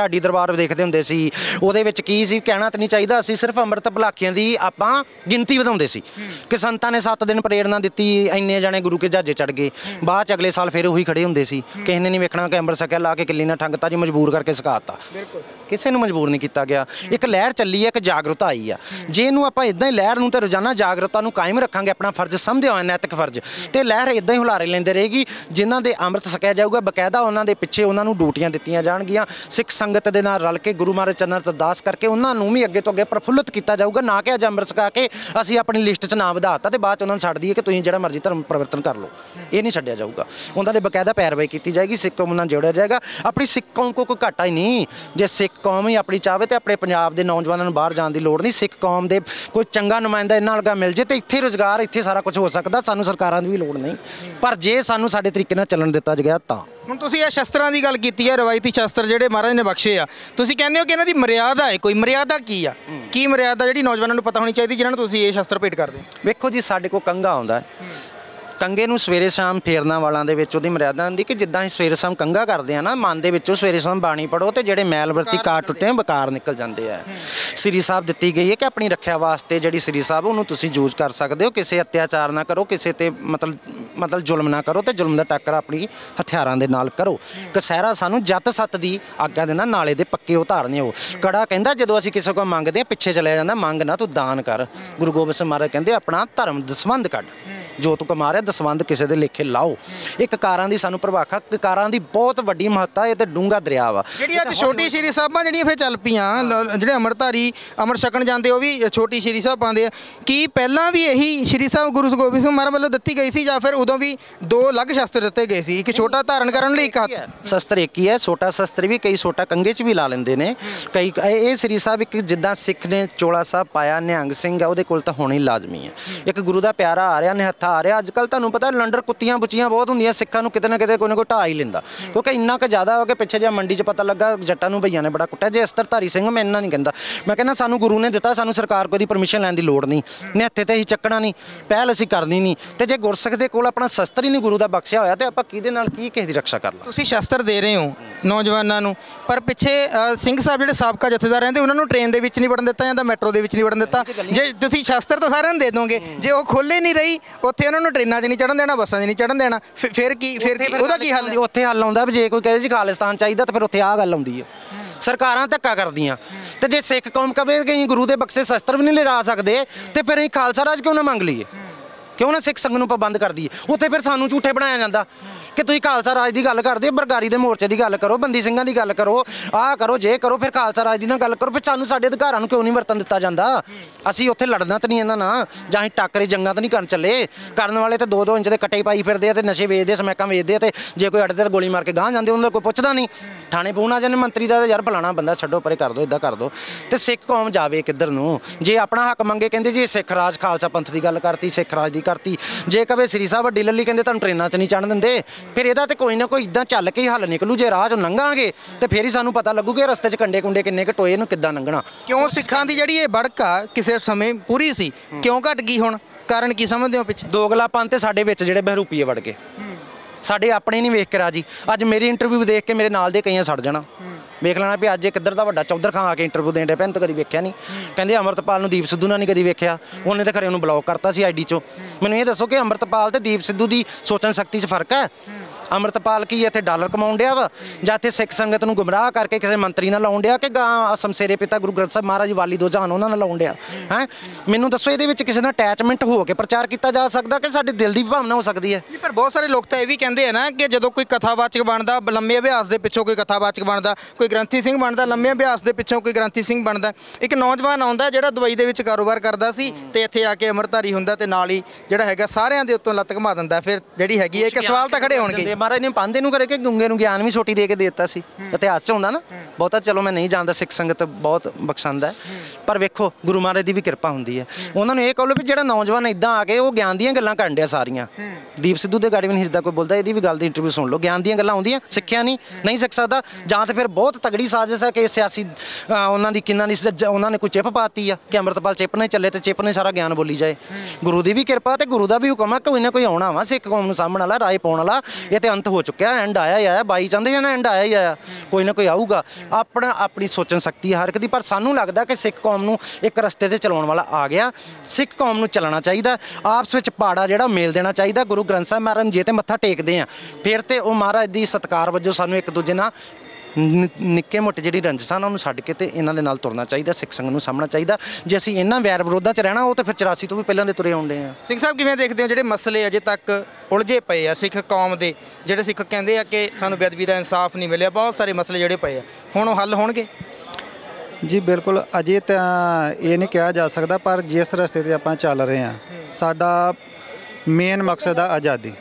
ਢਾਡੀ ਦਰਬਾਰ ਦੇਖਦੇ ਹੁੰਦੇ ਸੀ, ਉਹਦੇ ਵਿੱਚ ਕੀ ਸੀ ਕਹਿਣਾ ਤਾਂ ਨਹੀਂ ਚਾਹੀਦਾ, ਅਸੀਂ ਸਿਰਫ ਅੰਮ੍ਰਿਤ ਭਲਾਖੀਆਂ ਦੀ ਆਪਾਂ ਗਿਣਤੀ ਵਧਾਉਂਦੇ ਸੀ ਕਿ ਸੰਤਾਂ ਨੇ 7 ਦਿਨ ਪ੍ਰੇਰਨਾ ਦਿੱਤੀ, ਇੰਨੇ ਜਾਣੇ ਗੁਰੂ ਕੇ ਜਹਾਜ਼ੇ ਚੜ੍ਹ ਗਏ, ਬਾਅਦ ਚ ਅਗਲੇ ਸਾਲ ਫਿਰ ਉਹੀ ਖੜੇ ਹੁੰਦੇ ਸੀ, ਕਿਸੇ ਨੇ ਨਹੀਂ ਵੇਖਣਾ ਕਿ ਅੰਮ੍ਰਿਤ ਛਕਿਆ ਲਾ ਕੇ ਕਿੱਲੀ ਨਾਲ ਠੰਗਤਾ ਜੀ, ਮਜਬੂਰ ਕਰਕੇ ਸਿਖਾਤਾ। ਕਿਸੇ ਨੂੰ ਮਜਬੂਰ ਨਹੀਂ ਕੀਤਾ ਗਿਆ। ਇੱਕ ਲਹਿਰ ਚੱਲੀ ਹੈ, ਇੱਕ ਜਾਗਰੂਕਤਾ ਆਈ ਆ, ਜੇ ਇਹਨੂੰ ਆਪਾਂ ਇਦਾਂ ਹੀ ਲਹਿਰ ਨੂੰ ਤੇ ਰੋਜ਼ਾਨਾ ਜਾਗਰੂਕਤਾ ਨੂੰ ਕਾਇਮ ਰੱਖਾਂਗੇ, ਆਪਣਾ ਫਰਜ਼ ਸਮਝਿਆ ਹੋਇਆ ਨੈਤਿਕ ਫਰਜ਼, ਤੇ ਲਹਿਰ ਇਦਾਂ ਹੀ ਹੁਲਾਰੇ ਲੈਂਦੇ ਰਹੇਗੀ। ਜਿਨ੍ਹਾਂ ਦੇ ਅੰਮ੍ਰਿਤ ਛਕਿਆ ਜਾਊਗਾ ਬਕਾਇਦਾ ਉਹਨਾਂ ਦੇ ਪਿੱਛੇ ਉਹਨਾਂ ਨੂੰ ਡਿਊਟੀਆਂ ਦਿੱਤੀਆਂ ਜਾਣਗੀਆਂ, ਸਿੱਖ ਸੰਗਤ ਦੇ ਨਾਲ ਰਲ ਕੇ ਗੁਰੂ ਮਹਾਰਾਜ ਚਰਨਾਂ 'ਚ ਅਰਦਾਸ ਕਰਕੇ ਉਹਨਾਂ ਨੂੰ ਵੀ ਅੱਗੇ ਤੋਂ ਅੱਗੇ ਪ੍ਰਫੁੱਲਤ ਕੀਤਾ ਜਾਊਗਾ, ਨਾ ਕਿ ਅੱਜ ਅੰਮ੍ਰਿਤ ਛਕਾ ਕੇ ਅਸੀਂ ਆਪਣੀ ਲਿਸਟ 'ਚ ਨਾਮ ਵਧਾਤਾ ਤੇ ਬਾਅਦ 'ਚ ਉਹਨਾਂ ਨੂੰ ਛੱਡ ਦਈਏ ਕਿ ਤੁਸੀਂ ਜਿਹੜਾ ਮਰਜ਼ੀ ਧਰਮ ਪਰਿਵਰਤਨ ਕਰ ਲਓ। ਇਹ ਨਹੀਂ ਛੱਡਿਆ ਜਾਊਗਾ, ਉਹਨਾਂ ਦੇ ਬਕਾਇਦਾ ਪੈਰਵਾਈ ਕੀਤੀ ਜਾਏਗੀ, ਸਿੱਖ ਕੌਮ ਨਾਲ ਜੋੜਿਆ ਜਾਏਗਾ। ਆਪਣੀ ਸਿੱਖ ਕੌਮ ਕੋਈ ਘਾਟਾ ਹੀ ਨਹੀਂ, ਜੇ ਸਿੱਖ ਕੌਮ ਹੀ ਆਪਣੀ ਚਾਹਵੇ ਤੇ ਆਪਣੇ ਪੰਜਾਬ ਦੇ ਨੌਜਵਾਨਾਂ ਨੂੰ ਬਾਹਰ ਜਾਣ ਦੀ ਲੋੜ ਨਹੀਂ। ਸਿੱਖ ਕੌਮ ਦੇ ਕੋਈ ਚੰਗਾ ਨੁਮਾਇੰਦਾ ਇਹਨਾਂ ਵਰਗਾ ਮਿਲ ਜੇ ਤੇ ਇੱਥੇ ਰੁਜ਼ਗਾਰ, ਇੱਥੇ ਸਾਰਾ ਕੁਝ ਹੋ ਸਕਦਾ, ਸਾਨੂੰ ਸਰਕਾਰਾਂ ਦੀ ਵੀ ਲੋੜ ਨਹੀਂ। ਪਰ ਜੇ ਸਾਨੂੰ ਸਾਡੇ ਤਰੀਕੇ ਨਾਲ ਚੱਲਣ ਦਿੱਤਾ ਗਿਆ ਤਾਂ। ਹੁਣ ਤੁਸੀਂ ਇਹ ਸ਼ਸਤਰਾਂ ਦੀ ਗੱਲ ਕੀਤੀ ਹੈ, ਰਵਾਇਤੀ ਸ਼ਸਤਰ ਜਿਹੜੇ ਮਹਾਰਾਜ ਨੇ ਬਖਸ਼ੇ ਆ, ਤੁਸੀਂ ਕਹਿੰਦੇ ਹੋ ਕਿ ਇਹਨਾਂ ਦੀ ਮਰਿਆਦਾ ਹੈ, ਕੋਈ ਮਰਿਆਦਾ ਕੀ ਆ, ਕੀ ਮਰਿਆਦਾ ਜਿਹੜੀ ਨੌਜਵਾਨਾਂ ਨੂੰ ਪਤਾ ਹੋਣੀ ਚਾਹੀਦੀ ਜਿਹਨਾਂ ਨੂੰ ਤੁਸੀਂ ਇਹ ਸ਼ਸਤਰ ਭੇਟ ਕਰਦੇ ਹੋ? ਵੇਖੋ ਜੀ, ਸਾਡੇ ਕੋਲ ਕੰਘਾ ਆਉਂਦਾ ਹੈ, ਕੰਘੇ ਨੂੰ ਸਵੇਰੇ ਸ਼ਾਮ ਫੇਰਨਾ ਵਾਲਾਂ ਦੇ ਵਿੱਚ ਉਹਦੀ ਮਰਿਆਦਾ ਹੁੰਦੀ ਕਿ ਜਿੱਦਾਂ ਅਸੀਂ ਸਵੇਰੇ ਸ਼ਾਮ ਕੰਘਾ ਕਰਦੇ ਆ ਨਾ, ਮਨ ਦੇ ਵਿੱਚੋਂ ਸਵੇਰੇ ਸ਼ਾਮ ਬਾਣੀ ਪੜੋ ਤੇ ਜਿਹੜੇ ਮੈਲ ਵਰਤੀ ਕਾਟ ਟੁੱਟੇ ਬਕਾਰ ਨਿਕਲ ਜਾਂਦੇ ਆ। ਸ੍ਰੀ ਸਾਹਿਬ ਦਿੱਤੀ ਗਈ ਹੈ ਕਿ ਆਪਣੀ ਰੱਖਿਆ ਵਾਸਤੇ ਜਿਹੜੀ ਸ੍ਰੀ ਸਾਹਿਬ ਉਹਨੂੰ ਤੁਸੀਂ ਯੂਜ਼ ਕਰ ਸਕਦੇ ਹੋ, ਕਿਸੇ ਅਤਿਆਚਾਰ ਨਾ ਕਰੋ, ਕਿਸੇ ਤੇ ਮਤਲਬ ਜ਼ੁਲਮ ਨਾ ਕਰੋ ਤੇ ਜ਼ੁਲਮ ਦਾ ਟੱਕਰ ਆਪਣੀ ਹਥਿਆਰਾਂ ਦੇ ਨਾਲ ਕਰੋ। ਕਸਹਿਰਾ ਸਾਨੂੰ ਜੱਤ ਸੱਤ ਦੀ ਆਗਿਆ ਦਿੰਦਾ, ਨਾਲੇ ਦੇ ਪੱਕੇ ਉਤਾਰਨੇ ਹੋ। ਕੜਾ ਕਹਿੰਦਾ ਜਦੋਂ ਅਸੀਂ ਕਿਸੇ ਕੋਲ ਮੰਗਦੇ ਆ ਪਿੱਛੇ ਚਲਿਆ ਜਾਂਦਾ, ਮੰਗ ਨਾ ਤੂੰ ਦਾਨ ਕਰ। ਗੁਰੂ ਗੋਬਿੰਦ ਸਿੰਘ ਮਹਾਰਾਜ ਕਹਿੰਦੇ ਆਪਣਾ ਧਰਮ ਦਸਵੰਧ ਕੱਢ, ਜੋ ਤੂੰ ਕਮਾ ਰਿਹਾ ਦਸਵੰਧ ਕਿਸੇ ਦੇ ਲੇਖੇ ਲਾਓ। ਇਹ ਕਕਾਰਾਂ ਦੀ ਸਾਨੂੰ ਪ੍ਰਭਾਖਾ, ਕਕਾਰਾਂ ਦੀ ਬਹੁਤ ਵੱਡੀ ਮਹੱਤਤਾ, ਇਹ ਤੇ ਡੂੰਘਾ ਦਰਿਆ ਵਾ। ਜਿਹੜੀ ਅੱਜ ਛੋਟੀ ਸ਼੍ਰੀ ਸਾਹਿਬਾਂ ਜਿਹੜੀਆਂ ਫਿਰ ਚੱਲ ਪਈਆਂ, ਜਿਹੜੇ ਅੰਮ੍ਰਿਤਧਾਰੀ ਅੰਮ੍ਰਿਤ ਛਕਣ ਜਾਂਦੇ ਉਹ ਵੀ ਛੋਟੀ ਸ਼੍ਰੀ ਸਾਹਿਬ ਪਾਉਂਦੇ ਆ, ਕੀ ਪਹਿਲਾਂ ਵੀ ਇਹੀ ਸ਼੍ਰੀ ਸਾਹਿਬ ਗੁਰੂ ਗੋਬਿੰਦ ਸਿੰਘ ਮਹਾਰਾਜ ਵੱਲੋਂ ਦਿੱਤੀ ਗਈ ਸੀ ਜਾਂ ਫਿਰ ਉਦੋਂ ਵੀ ਦੋ ਅਲੱਗ ਸ਼ਸਤਰ ਦਿੱਤੇ ਗਏ ਸੀ, ਇੱਕ ਛੋਟਾ ਧਾਰਨ ਕਰਨ ਲਈ, ਇੱਕ ਹੱਥ? ਸ਼ਸਤਰ ਇੱਕ ਹੀ ਹੈ, ਛੋਟਾ ਸ਼ਸਤਰ ਵੀ ਕਈ ਛੋਟਾ ਕੰਘੇ 'ਚ ਵੀ ਲਾ ਲੈਂਦੇ ਨੇ ਕਈ। ਇਹ ਸ੍ਰੀ ਸਾਹਿਬ ਇੱਕ ਜਿੱਦਾਂ ਸਿੱਖ ਨੇ ਚੋਲਾ ਸਾਹਿਬ ਪਾਇਆ, ਨਿਹੰਗ ਸਿੰਘ ਆ ਉਹਦੇ ਕੋਲ ਤਾਂ ਹੋਣੀ ਲਾਜ਼ਮੀ ਹੈ। ਇੱਕ ਗੁਰੂ ਦਾ ਪਿਆਰਾ ਆ ਰਿਹਾ, ਨਿਹੱਥਾ ਆ ਰਿਹਾ। ਅੱਜ ਕੱਲ੍ਹ ਤੁਹਾਨੂੰ ਪਤਾ ਲੰਡਰ ਕੁੱਤੀਆਂ ਬੁੱਚੀਆਂ ਬਹੁਤ ਹੁੰਦੀਆਂ, ਸਿੱਖਾਂ ਨੂੰ ਕਿਤੇ ਨਾ ਕਿਤੇ ਕੋਈ ਨਾ ਕੋਈ ਢਾਹ ਹੀ ਲੈਂਦਾ, ਕਿਉਂਕਿ ਇੰਨਾ ਕੁ ਜ਼ਿਆਦਾ ਹੋ ਕੇ ਪਿੱਛੇ ਜਿਹਾ ਮੰਡੀ 'ਚ ਪਤਾ ਲੱਗਾ ਜੱਟਾਂ ਨੂੰ ਭਈਆਂ ਨੇ ਬੜਾ ਕੁੱਟਿਆ। ਜੇ ਅਸਤਰਧਾਰੀ ਸਿੰਘ ਮੈਂ ਇੰਨਾ ਨਹੀਂ ਕਹਿੰਦਾ, ਮੈਂ ਕਹਿੰਦਾ ਸਾਨੂੰ ਗੁਰੂ ਨੇ ਦਿੱਤਾ, ਸਾਨੂੰ ਸਰਕਾਰ ਕੋਈ ਦੀ ਪਰਮਿਸ਼ਨ ਲੈਣ ਦੀ ਲੋੜ ਨਹੀਂ, ਨਿਹੱਥੇ ਤੇ ਅਸੀਂ ਚੱਕਣਾ ਨਹੀਂ, ਪਹਿਲ ਅਸੀਂ ਕਰਨੀ ਨਹੀਂ। ਤੇ ਜੇ ਗੁਰਸਿੱਖ ਦੇ ਕੋਲ ਆਪਣਾ ਸ਼ਸਤਰ ਹੀ ਨਹੀਂ ਗੁਰੂ ਦਾ ਬਖਸ਼ਿਆ ਹੋਇਆ ਤੇ ਆਪਾਂ ਕਿਹਦੇ ਨਾਲ ਕੀ ਕਿਸੇ ਦੀ ਰੱਖਿਆ ਕਰ ਲਾਂ? ਤੁਸੀਂ ਸ਼ਸਤਰ ਦੇ ਰਹੇ ਹੋ ਨੌਜਵਾਨਾਂ ਨੂੰ, ਪਰ ਪਿੱਛੇ ਸਿੰਘ ਸਾਹਿਬ ਜਿਹੜੇ ਸਾਬਕਾ ਜਥੇਦਾਰ ਰਹਿੰਦੇ ਉਹਨਾਂ ਨੂੰ ਟ੍ਰੇਨ ਦੇ ਵਿੱਚ ਨਹੀਂ ਵੜਨ ਦਿੱਤਾ ਜਾਂਦਾ, ਮੈਟਰੋ ਦੇ ਵਿੱਚ ਨਹੀਂ ਵੜਨ ਦਿੱਤਾ। ਜੇ ਤੁਸੀਂ ਸ਼ਸਤਰ ਤਾਂ ਸਾਰਿਆਂ ਨੂੰ ਦੇ ਦੋਗੇ, ਜੇ ਉਹ ਖੋਲ੍ਹੇ ਨਹੀਂ ਰਹੀ ਉੱਥੇ ਉਹਨਾਂ ਨੂੰ ਟ੍ਰੇਨਾਂ 'ਚ ਨਹੀਂ ਚੜ੍ਹਨ ਦੇਣਾ, ਬੱਸਾਂ 'ਚ ਨਹੀਂ ਚੜ੍ਹਨ ਦੇਣਾ, ਫਿਰ ਕੀ ਉਹਦਾ ਕੀ ਹੱਲ? ਉੱਥੇ ਹੱਲ ਆਉਂਦਾ ਵੀ ਜੇ ਕੋਈ ਕਹੇ ਜੀ ਖਾਲਿਸਤਾਨ ਚਾਹੀਦਾ ਤਾਂ ਫਿਰ ਉੱਥੇ ਆਹ ਗੱਲ ਆਉਂਦੀ ਹੈ। ਸਰਕਾਰਾਂ ਧੱਕਾ ਕਰਦੀਆਂ ਤੇ ਜੇ ਸਿੱਖ ਕੌਮ ਕਵੇ ਕਿ ਅਸੀਂ ਗੁਰੂ ਦੇ ਬਖਸ਼ੇ ਸ਼ਸਤਰ ਵੀ ਨਹੀਂ ਲਿਜਾ ਸਕਦੇ ਤੇ ਫਿਰ ਅਸੀਂ ਖਾਲਸਾ ਰਾਜ ਕਿਉਂ ਨਾ ਮੰਗ ਲਈਏ, ਕਿਉਂ ਨਾ ਸਿੱਖ ਸੰਗ ਨੂੰ ਪਾਬੰਦ ਕਰ ਦਈਏ? ਉੱਥੇ ਫਿਰ ਸਾਨੂੰ ਝੂਠੇ ਬਣਾਇਆ ਜਾਂਦਾ ਕਿ ਤੁਸੀਂ ਖਾਲਸਾ ਰਾਜ ਦੀ ਗੱਲ ਕਰਦੇ ਹੋ, ਬਰਗਾਰੀ ਦੇ ਮੋਰਚੇ ਦੀ ਗੱਲ ਕਰੋ, ਬੰਦੀ ਸਿੰਘਾਂ ਦੀ ਗੱਲ ਕਰੋ, ਆਹ ਕਰੋ ਜੇ ਕਰੋ, ਫਿਰ ਖਾਲਸਾ ਰਾਜ ਦੀ ਨਾਲ ਗੱਲ ਕਰੋ। ਫਿਰ ਸਾਨੂੰ ਸਾਡੇ ਅਧਿਕਾਰਾਂ ਨੂੰ ਕਿਉਂ ਨਹੀਂ ਵਰਤਣ ਦਿੱਤਾ ਜਾਂਦਾ? ਅਸੀਂ ਉੱਥੇ ਲੜਨਾ ਤਾਂ ਨਹੀਂ ਇਹਨਾਂ ਨਾਲ, ਜਾਂ ਅਸੀਂ ਟੱਕਰੇ ਜੰਗਾਂ ਤਾਂ ਨਹੀਂ ਕਰਨ ਚੱਲੇ। ਕਰਨ ਵਾਲੇ ਤਾਂ 2-2 ਇੰਚ ਦੇ ਕੱਟੇ ਪਾਈ ਫਿਰਦੇ ਆ ਤੇ ਨਸ਼ੇ ਵੇਚਦੇ, ਸਮੈਕਾਂ ਵੇਚਦੇ ਆ, ਤੇ ਜੇ ਕੋਈ ਅੜਦੇ ਤਾਂ ਗੋਲੀ ਮਾਰ ਕੇ ਗਾਂਹ ਜਾਂਦੇ, ਉਹਨਾਂ ਦਾ ਕੋਈ ਪੁੱਛਦਾ ਨਹੀਂ। ਥਾਣੇ ਪਹੁੰਚ ਆ ਜਾਂਦੇ ਮੰਤਰੀ ਦਾ, ਯਾਰ ਫਲਾਣਾ ਬੰਦਾ ਛੱਡੋ ਪਰੇ ਕਰ ਦਿਓ, ਇੱਦਾਂ ਕਰ ਦਿਓ। ਤੇ ਸਿੱਖ ਕੌਮ ਜਾਵੇ ਕਿੱਧਰ ਨੂੰ? ਜੇ ਆਪਣਾ ਹੱਕ ਮੰਗੇ ਕਹਿੰਦੇ ਜੀ ਸਿੱਖ ਰਾਜ ਖਾਲਸਾ ਪੰਥ ਦੀ ਗੱਲ ਕਰਤੀ, ਸਿੱਖ ਰਾਜ ਦੀ ਕਰਤੀ। ਜੇ ਕਵੇ ਸ੍ਰੀ ਸਾਹਿਬ ਵੱਡੀ ਲੱਲੀ ਕਹਿੰਦੇ ਤੁਹਾਨੂੰ ਟ੍ਰੇਨਾਂ 'ਚ ਨਹੀਂ ਚੜ੍ਹਨ ਦਿੰਦੇ, ਫਿਰ ਇਹਦਾ ਤੇ ਕੋਈ ਨਾ ਕੋਈ ਇਦਾਂ ਚੱਲ ਕੇ ਹੀ ਹੱਲ ਨਿਕਲੂ। ਜੇ ਰਾਹ 'ਚੋਂ ਲੰਘਾਂਗੇ ਤੇ ਫਿਰ ਹੀ ਸਾਨੂੰ ਪਤਾ ਲੱਗੂਗਾ ਰਸਤੇ 'ਚ ਕੰਡੇ ਕੁੰਡੇ ਕਿੰਨੇ ਕੁ ਟੋਏ ਨੂੰ ਕਿੱਦਾਂ ਲੰਘਣਾ। ਕਿਉਂ ਸਿੱਖਾਂ ਦੀ ਜਿਹੜੀ ਇਹ ਬੜਕ ਆ ਕਿਸੇ ਸਮੇਂ ਪੂਰੀ ਸੀ, ਕਿਉਂ ਘਟ ਗਈ ਹੁਣ? ਕਾਰਨ ਕੀ ਸਮਝਦੇ ਹੋ ਪਿੱਛੇ? ਦੋਗਲਾਪਨ ਤੇ ਸਾਡੇ ਵਿੱਚ ਜਿਹੜੇ ਬਹਿਰੂਪੀਏ ਵੜ ਗਏ, ਸਾਡੇ ਆਪਣੇ ਨਹੀਂ ਵੇਖ ਕੇ ਰਾਜੀ। ਅੱਜ ਮੇਰੀ ਇੰਟਰਵਿਊ ਦੇਖ ਕੇ ਮੇਰੇ ਨਾਲ ਦੇ ਕਈਆਂ ਸੜ ਜਾਣਾ, ਵੇਖ ਲੈਣਾ ਵੀ ਅੱਜ ਕਿੱਧਰ ਦਾ ਵੱਡਾ ਚੌਧਰ ਖਾਂ ਆ ਕੇ ਇੰਟਰਵਿਊ ਦੇਣ ਡੇ ਪੈਨ ਤਾਂ ਕਦੀ ਵੇਖਿਆ ਨਹੀਂ। ਕਹਿੰਦੇ ਅੰਮ੍ਰਿਤਪਾਲ ਨੂੰ ਦੀਪ ਸਿੱਧੂ ਨਾਲ ਨਹੀਂ ਕਦੀ ਵੇਖਿਆ, ਉਹਨੇ ਤਾਂ ਖਰੇ ਉਹਨੂੰ ਬਲੌਕ ਕਰਤਾ ਸੀ ਆਈਡੀ 'ਚੋਂ। ਮੈਨੂੰ ਇਹ ਦੱਸੋ ਕਿ ਅੰਮ੍ਰਿਤਪਾਲ ਤੇ ਦੀਪ ਸਿੱਧੂ ਦੀ ਸੋਚਣ ਸ਼ਕਤੀ 'ਚ ਫਰਕ ਹੈ? ਅੰਮ੍ਰਿਤਪਾਲ ਕੀ ਇੱਥੇ ਡਾਲਰ ਕਮਾਉਣ ਡਿਆ ਵਾ, ਜਾਂ ਇੱਥੇ ਸਿੱਖ ਸੰਗਤ ਨੂੰ ਗੁੰਮਰਾਹ ਕਰਕੇ ਕਿਸੇ ਮੰਤਰੀ ਨਾਲ ਲਾਉਣ ਡਿਆ, ਕਿ ਗਾਂ ਸ਼ਮਸ਼ੇਰੇ ਪਿਤਾ ਗੁਰੂ ਗ੍ਰੰਥ ਸਾਹਿਬ ਮਹਾਰਾਜ ਵਾਲੀ ਦੋ ਜਹਾਨ ਉਹਨਾਂ ਨਾਲ ਲਾਉਣ ਡਿਆ ਹੈ? ਮੈਨੂੰ ਦੱਸੋ ਇਹਦੇ ਵਿੱਚ ਕਿਸੇ ਨਾਲ ਅਟੈਚਮੈਂਟ ਹੋ ਕੇ ਪ੍ਰਚਾਰ ਕੀਤਾ ਜਾ ਸਕਦਾ ਕਿ ਸਾਡੇ ਦਿਲ ਦੀ ਭਾਵਨਾ ਹੋ ਸਕਦੀ ਹੈ? ਪਰ ਬਹੁਤ ਸਾਰੇ ਲੋਕ ਤਾਂ ਇਹ ਵੀ ਕਹਿੰਦੇ ਆ ਨਾ ਕਿ ਜਦੋਂ ਕੋਈ ਕਥਾਵਾਚਕ ਬਣਦਾ, ਲੰਮੇ ਅਭਿਆਸ ਦੇ ਪਿੱਛੋਂ ਕੋਈ ਕਥਾਵਾਚਕ ਬਣਦਾ, ਕੋਈ ਗ੍ਰੰਥੀ ਸਿੰਘ ਬਣਦਾ, ਲੰਮੇ ਅਭਿਆਸ ਦੇ ਪਿੱਛੋਂ ਕੋਈ ਗ੍ਰੰਥੀ ਸਿੰਘ ਬਣਦਾ। ਇੱਕ ਨੌਜਵਾਨ ਆਉਂਦਾ ਜਿਹੜਾ ਦੁਬਈ ਦੇ ਵਿੱਚ ਕਾਰੋਬਾਰ ਕਰਦਾ ਸੀ ਤੇ ਇੱਥੇ ਆ ਕੇ ਅੰਮ੍ਰਿਤਧਾਰੀ ਹੁੰਦਾ ਤੇ ਨਾਲ ਹੀ ਜਿਹੜਾ ਹੈਗਾ ਸਾਰਿਆਂ ਦੇ ਉੱਤੋਂ ਲੱਤ ਘੁਮਾ ਦਿੰਦਾ। ਫਿਰ ਜਿਹੜੀ ਹੈਗੀ ਇੱਕ ਸਵਾਲ ਤਾਂ ਖੜੇ ਹੋਣਗੇ, ਮਹਾਰਾਜ ਨੇ ਪਾਂਦੇ ਨੂੰ ਕਿ ਗੁੰਗੇ ਨੂੰ ਗਿਆਨ ਵੀ ਛੋਟੀ ਦੇ ਕੇ ਦੇ ਦਿੱਤਾ ਸੀ। ਇਤਿਹਾਸ 'ਚ ਹੁੰਦਾ ਨਾ ਬਹੁਤਾ, ਚਲੋ ਮੈਂ ਨਹੀਂ ਜਾਣਦਾ, ਸਿੱਖ ਸੰਗਤ ਬਹੁਤ ਬਖਸ਼ੰਦ ਹੈ, ਪਰ ਵੇਖੋ ਗੁਰੂ ਮਹਾਰਾਜ ਦੀ ਵੀ ਕਿਰਪਾ ਹੁੰਦੀ ਹੈ। ਉਹਨਾਂ ਨੂੰ ਇਹ ਕਹੋ ਵੀ ਜਿਹੜਾ ਨੌਜਵਾਨ ਇਦਾਂ ਆ ਕੇ ਉਹ ਗਿਆਨ ਦੀਆਂ ਗੱਲਾਂ ਕਰਨ ਡਿਆ ਸਾਰੀਆਂ, ਦੀਪ ਸਿੱਧੂ ਦੇ ਗਾੜੀ ਵੀ ਨਹੀਂ ਜਿੱਦਾਂ ਕੋਈ ਬੋਲਦਾ, ਇਹਦੀ ਵੀ ਗੱਲ ਦੀ ਇੰਟਰਵਿਊ ਸੁਣ ਲਓ, ਗਿਆਨ ਦੀਆਂ ਗੱਲਾਂ ਆਉਂਦੀਆਂ, ਸਿੱਖਿਆ ਨਹੀਂ ਸਿੱਖ ਸਕਦਾ। ਜਾਂ ਤਾਂ ਫਿਰ ਬਹੁਤ ਤਗੜੀ ਸਾਜ਼ਿਸ਼ ਹੈ ਕਿ ਸਿਆਸੀ ਉਹਨਾਂ ਦੀ ਕਿੰਨਾ ਦੀ ਉਹਨਾਂ ਨੇ ਕੋਈ ਚਿੱਪ ਪਾਤੀ ਆ ਕਿ ਅੰਮ੍ਰਿਤਪਾਲ ਚਿੱਪ ਨਹੀਂ ਚੱਲੇ ਤੇ ਚਿੱਪ ਨੇ ਸਾਰਾ ਗਿਆਨ ਬੋਲੀ ਜਾਏ। ਗੁਰੂ ਦੀ ਵੀ ਕਿਰਪਾ ਤੇ ਗੁਰੂ ਦਾ ਵੀ ਹੁਕਮ ਆ, ਕੋਈ ਨਾ ਕੋਈ ਆਉਣਾ ਵਾ ਸਿੱਖ ਕੌਮ ਨੂੰ ਸਾਂਭਣ ਵਾਲਾ, ਰਾਏ ਪਾਉਣ ਵਾਲਾ। ਇਹ ਤੇ ਅੰਤ ਹੋ ਚੁੱਕਿਆ, ਐਂਡ ਆਇਆ ਹੀ ਆਇਆ। ਬਾਈ ਚਾਹੁੰਦੇ ਆ ਨਾ ਐਂਡ ਆਇਆ ਹੀ ਆਇਆ, ਕੋਈ ਨਾ ਕੋਈ ਆਊਗਾ। ਆਪਣੀ ਸੋਚਣ ਸ਼ਕਤੀ ਹਰ ਇੱਕ ਦੀ, ਪਰ ਸਾਨੂੰ ਲੱਗਦਾ ਕਿ ਸਿੱਖ ਕੌਮ ਨੂੰ ਇੱਕ ਰਸਤੇ ਤੇ ਚਲਾਉਣ ਵਾਲਾ ਆ ਗਿਆ। ਸਿੱਖ ਕੌਮ ਨੂੰ ਚੱਲਣਾ ਚਾਹੀਦਾ, ਆਪਸ ਵਿੱਚ ਪਾੜਾ ਜਿਹੜਾ ਮੇਲ ਦੇਣਾ ਚਾਹੀਦਾ। ਗੁਰੂ ਗ੍ਰੰਥ ਸਾਹਿਬ ਮਹਾਰਾਜ ਜੇ ਤੇ ਮੱਥਾ ਟੇਕਦੇ ਆ ਫਿਰ ਤੇ ਉਹ ਮਹਾਰਾਜ ਦੀ ਸਤਿਕਾਰ ਵਜੋਂ ਸਾਨੂੰ ਇੱਕ ਦੂਜੇ ਨਾਲ ਨਿੱਕੇ ਮੋਟੇ ਜਿਹੜੀ ਰੰਜਿਸ਼ਾਂ ਉਹਨਾਂ ਨੂੰ ਛੱਡ ਕੇ ਤੇ ਇਹਨਾਂ ਦੇ ਨਾਲ ਤੁਰਨਾ ਚਾਹੀਦਾ, ਸਿੱਖ ਸੰਗਤ ਨੂੰ ਸਾਹਮਣਾ ਚਾਹੀਦਾ। ਜੇ ਅਸੀਂ ਇਹਨਾਂ ਵੈਰ ਵਿਰੋਧਾਂ 'ਚ ਰਹਿਣਾ, ਉਹ ਤਾਂ ਫਿਰ 84 ਤੋਂ ਵੀ ਪਹਿਲਾਂ ਦੇ ਤੁਰੇ ਆਉਂਦੇ ਆ। ਸਿੰਘ ਸਾਹਿਬ ਕਿਵੇਂ ਦੇਖਦੇ ਹੋ ਜਿਹੜੇ ਮਸਲੇ ਅਜੇ ਤੱਕ ਉਲਝੇ ਪਏ ਆ ਸਿੱਖ ਕੌਮ ਦੇ, ਜਿਹੜੇ ਸਿੱਖ ਕਹਿੰਦੇ ਆ ਕਿ ਸਾਨੂੰ ਬੇਅਦਬੀ ਦਾ ਇਨਸਾਫ ਨਹੀਂ ਮਿਲਿਆ, ਬਹੁਤ ਸਾਰੇ ਮਸਲੇ ਜਿਹੜੇ ਪਏ ਆ, ਹੁਣ ਉਹ ਹੱਲ ਹੋਣਗੇ? ਜੀ ਬਿਲਕੁਲ, ਅਜੇ ਤਾਂ ਇਹ ਨਹੀਂ ਕਿਹਾ ਜਾ ਸਕਦਾ, ਪਰ ਜਿਸ ਰਸਤੇ 'ਤੇ ਆਪਾਂ ਚੱਲ ਰਹੇ ਹਾਂ, ਸਾਡਾ ਮੇਨ ਮਕਸਦ ਆ ਆਜ਼ਾਦੀ।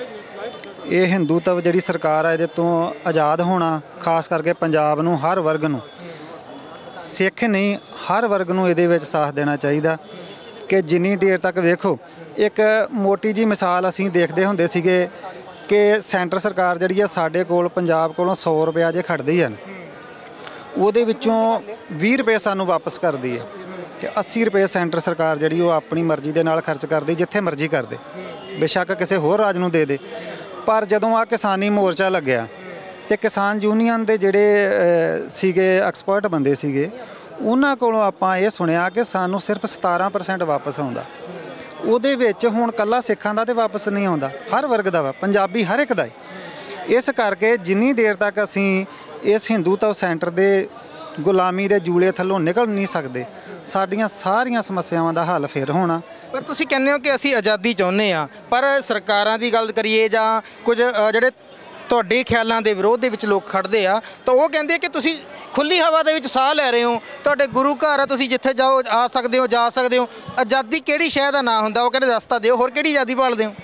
ਇਹ ਹਿੰਦੂਤਵ ਜਿਹੜੀ ਸਰਕਾਰ ਹੈ ਇਹਦੇ ਤੋਂ ਆਜ਼ਾਦ ਹੋਣਾ, ਖਾਸ ਕਰਕੇ ਪੰਜਾਬ ਨੂੰ, ਹਰ ਵਰਗ ਨੂੰ, ਸਿੱਖ ਨਹੀਂ ਹਰ ਵਰਗ ਨੂੰ ਇਹਦੇ ਵਿੱਚ ਸਾਥ ਦੇਣਾ ਚਾਹੀਦਾ। ਕਿ ਜਿੰਨੀ ਦੇਰ ਤੱਕ ਵੇਖੋ, ਇੱਕ ਮੋਟੀ ਜੀ ਮਿਸਾਲ ਅਸੀਂ ਦੇਖਦੇ ਹੁੰਦੇ ਸੀਗੇ ਕਿ ਸੈਂਟਰ ਸਰਕਾਰ ਜਿਹੜੀ ਆ ਸਾਡੇ ਕੋਲ ਪੰਜਾਬ ਕੋਲੋਂ 100 ਰੁਪਇਆ ਜੇ ਖੜਦੀ ਹਨ, ਉਹਦੇ ਵਿੱਚੋਂ 20 ਰੁਪਏ ਸਾਨੂੰ ਵਾਪਸ ਕਰਦੀ ਹੈ ਤੇ 80 ਰੁਪਏ ਸੈਂਟਰ ਸਰਕਾਰ ਜਿਹੜੀ ਉਹ ਆਪਣੀ ਮਰਜ਼ੀ ਦੇ ਨਾਲ ਖਰਚ ਕਰਦੀ, ਜਿੱਥੇ ਮਰਜ਼ੀ ਕਰਦੇ, ਬੇਸ਼ੱਕ ਕਿਸੇ ਹੋਰ ਰਾਜ ਨੂੰ ਦੇ ਦੇ। ਪਰ ਜਦੋਂ ਆ ਕਿਸਾਨੀ ਮੋਰਚਾ ਲੱਗਿਆ ਤੇ ਕਿਸਾਨ ਯੂਨੀਅਨ ਦੇ ਜਿਹੜੇ ਸੀਗੇ ਐਕਸਪਰਟ ਬੰਦੇ ਸੀਗੇ, ਉਹਨਾਂ ਕੋਲੋਂ ਆਪਾਂ ਇਹ ਸੁਣਿਆ ਕਿ ਸਾਨੂੰ ਸਿਰਫ 17% ਵਾਪਸ ਆਉਂਦਾ। ਉਹਦੇ ਵਿੱਚ ਹੁਣ ਕੱਲਾ ਸਿੱਖਾਂ ਦਾ ਤੇ ਵਾਪਸ ਨਹੀਂ ਆਉਂਦਾ, ਹਰ ਵਰਗ ਦਾ ਵਾ, ਪੰਜਾਬੀ ਹਰ ਇੱਕ ਦਾ ਹੀ। ਇਸ ਕਰਕੇ ਜਿੰਨੀ ਦੇਰ ਤੱਕ ਅਸੀਂ ਇਸ ਹਿੰਦੂਤਵ ਸੈਂਟਰ ਦੇ ਗੁਲਾਮੀ ਦੇ ਜੂਲੇ ਥੱਲੋਂ ਨਿਕਲ ਨਹੀਂ ਸਕਦੇ, ਸਾਡੀਆਂ ਸਾਰੀਆਂ ਸਮੱਸਿਆਵਾਂ ਦਾ ਹੱਲ ਫਿਰ ਹੋਣਾ। ਪਰ ਤੁਸੀਂ ਕਹਿੰਦੇ ਹੋ ਕਿ ਅਸੀਂ ਆਜ਼ਾਦੀ ਚਾਹੁੰਦੇ ਆ, ਪਰ ਸਰਕਾਰਾਂ ਦੀ ਗੱਲ ਕਰੀਏ ਜਾਂ ਕੁਝ ਜਿਹੜੇ ਤੁਹਾਡੇ ਖਿਆਲਾਂ ਦੇ ਵਿਰੋਧ ਦੇ ਵਿੱਚ ਲੋਕ ਖੜਦੇ ਆ, ਤਾਂ ਉਹ ਕਹਿੰਦੇ ਕਿ ਤੁਸੀਂ ਖੁੱਲੀ ਹਵਾ ਦੇ ਵਿੱਚ ਸਾਹ ਲੈ ਰਹੇ ਹੋ, ਤੁਹਾਡੇ ਗੁਰੂ ਘਰ ਆ, ਤੁਸੀਂ ਜਿੱਥੇ ਜਾਓ ਆ ਸਕਦੇ ਹੋ, ਜਾ ਸਕਦੇ ਹੋ। ਆਜ਼ਾਦੀ ਕਿਹੜੀ ਸ਼ੈ ਦਾ ਨਾਂ ਹੁੰਦਾ? ਉਹ ਕਹਿੰਦੇ ਰਸਤਾ ਦਿਓ, ਹੋਰ ਕਿਹੜੀ ਆਜ਼ਾਦੀ ਭਾਲਦੇ ਹੋ?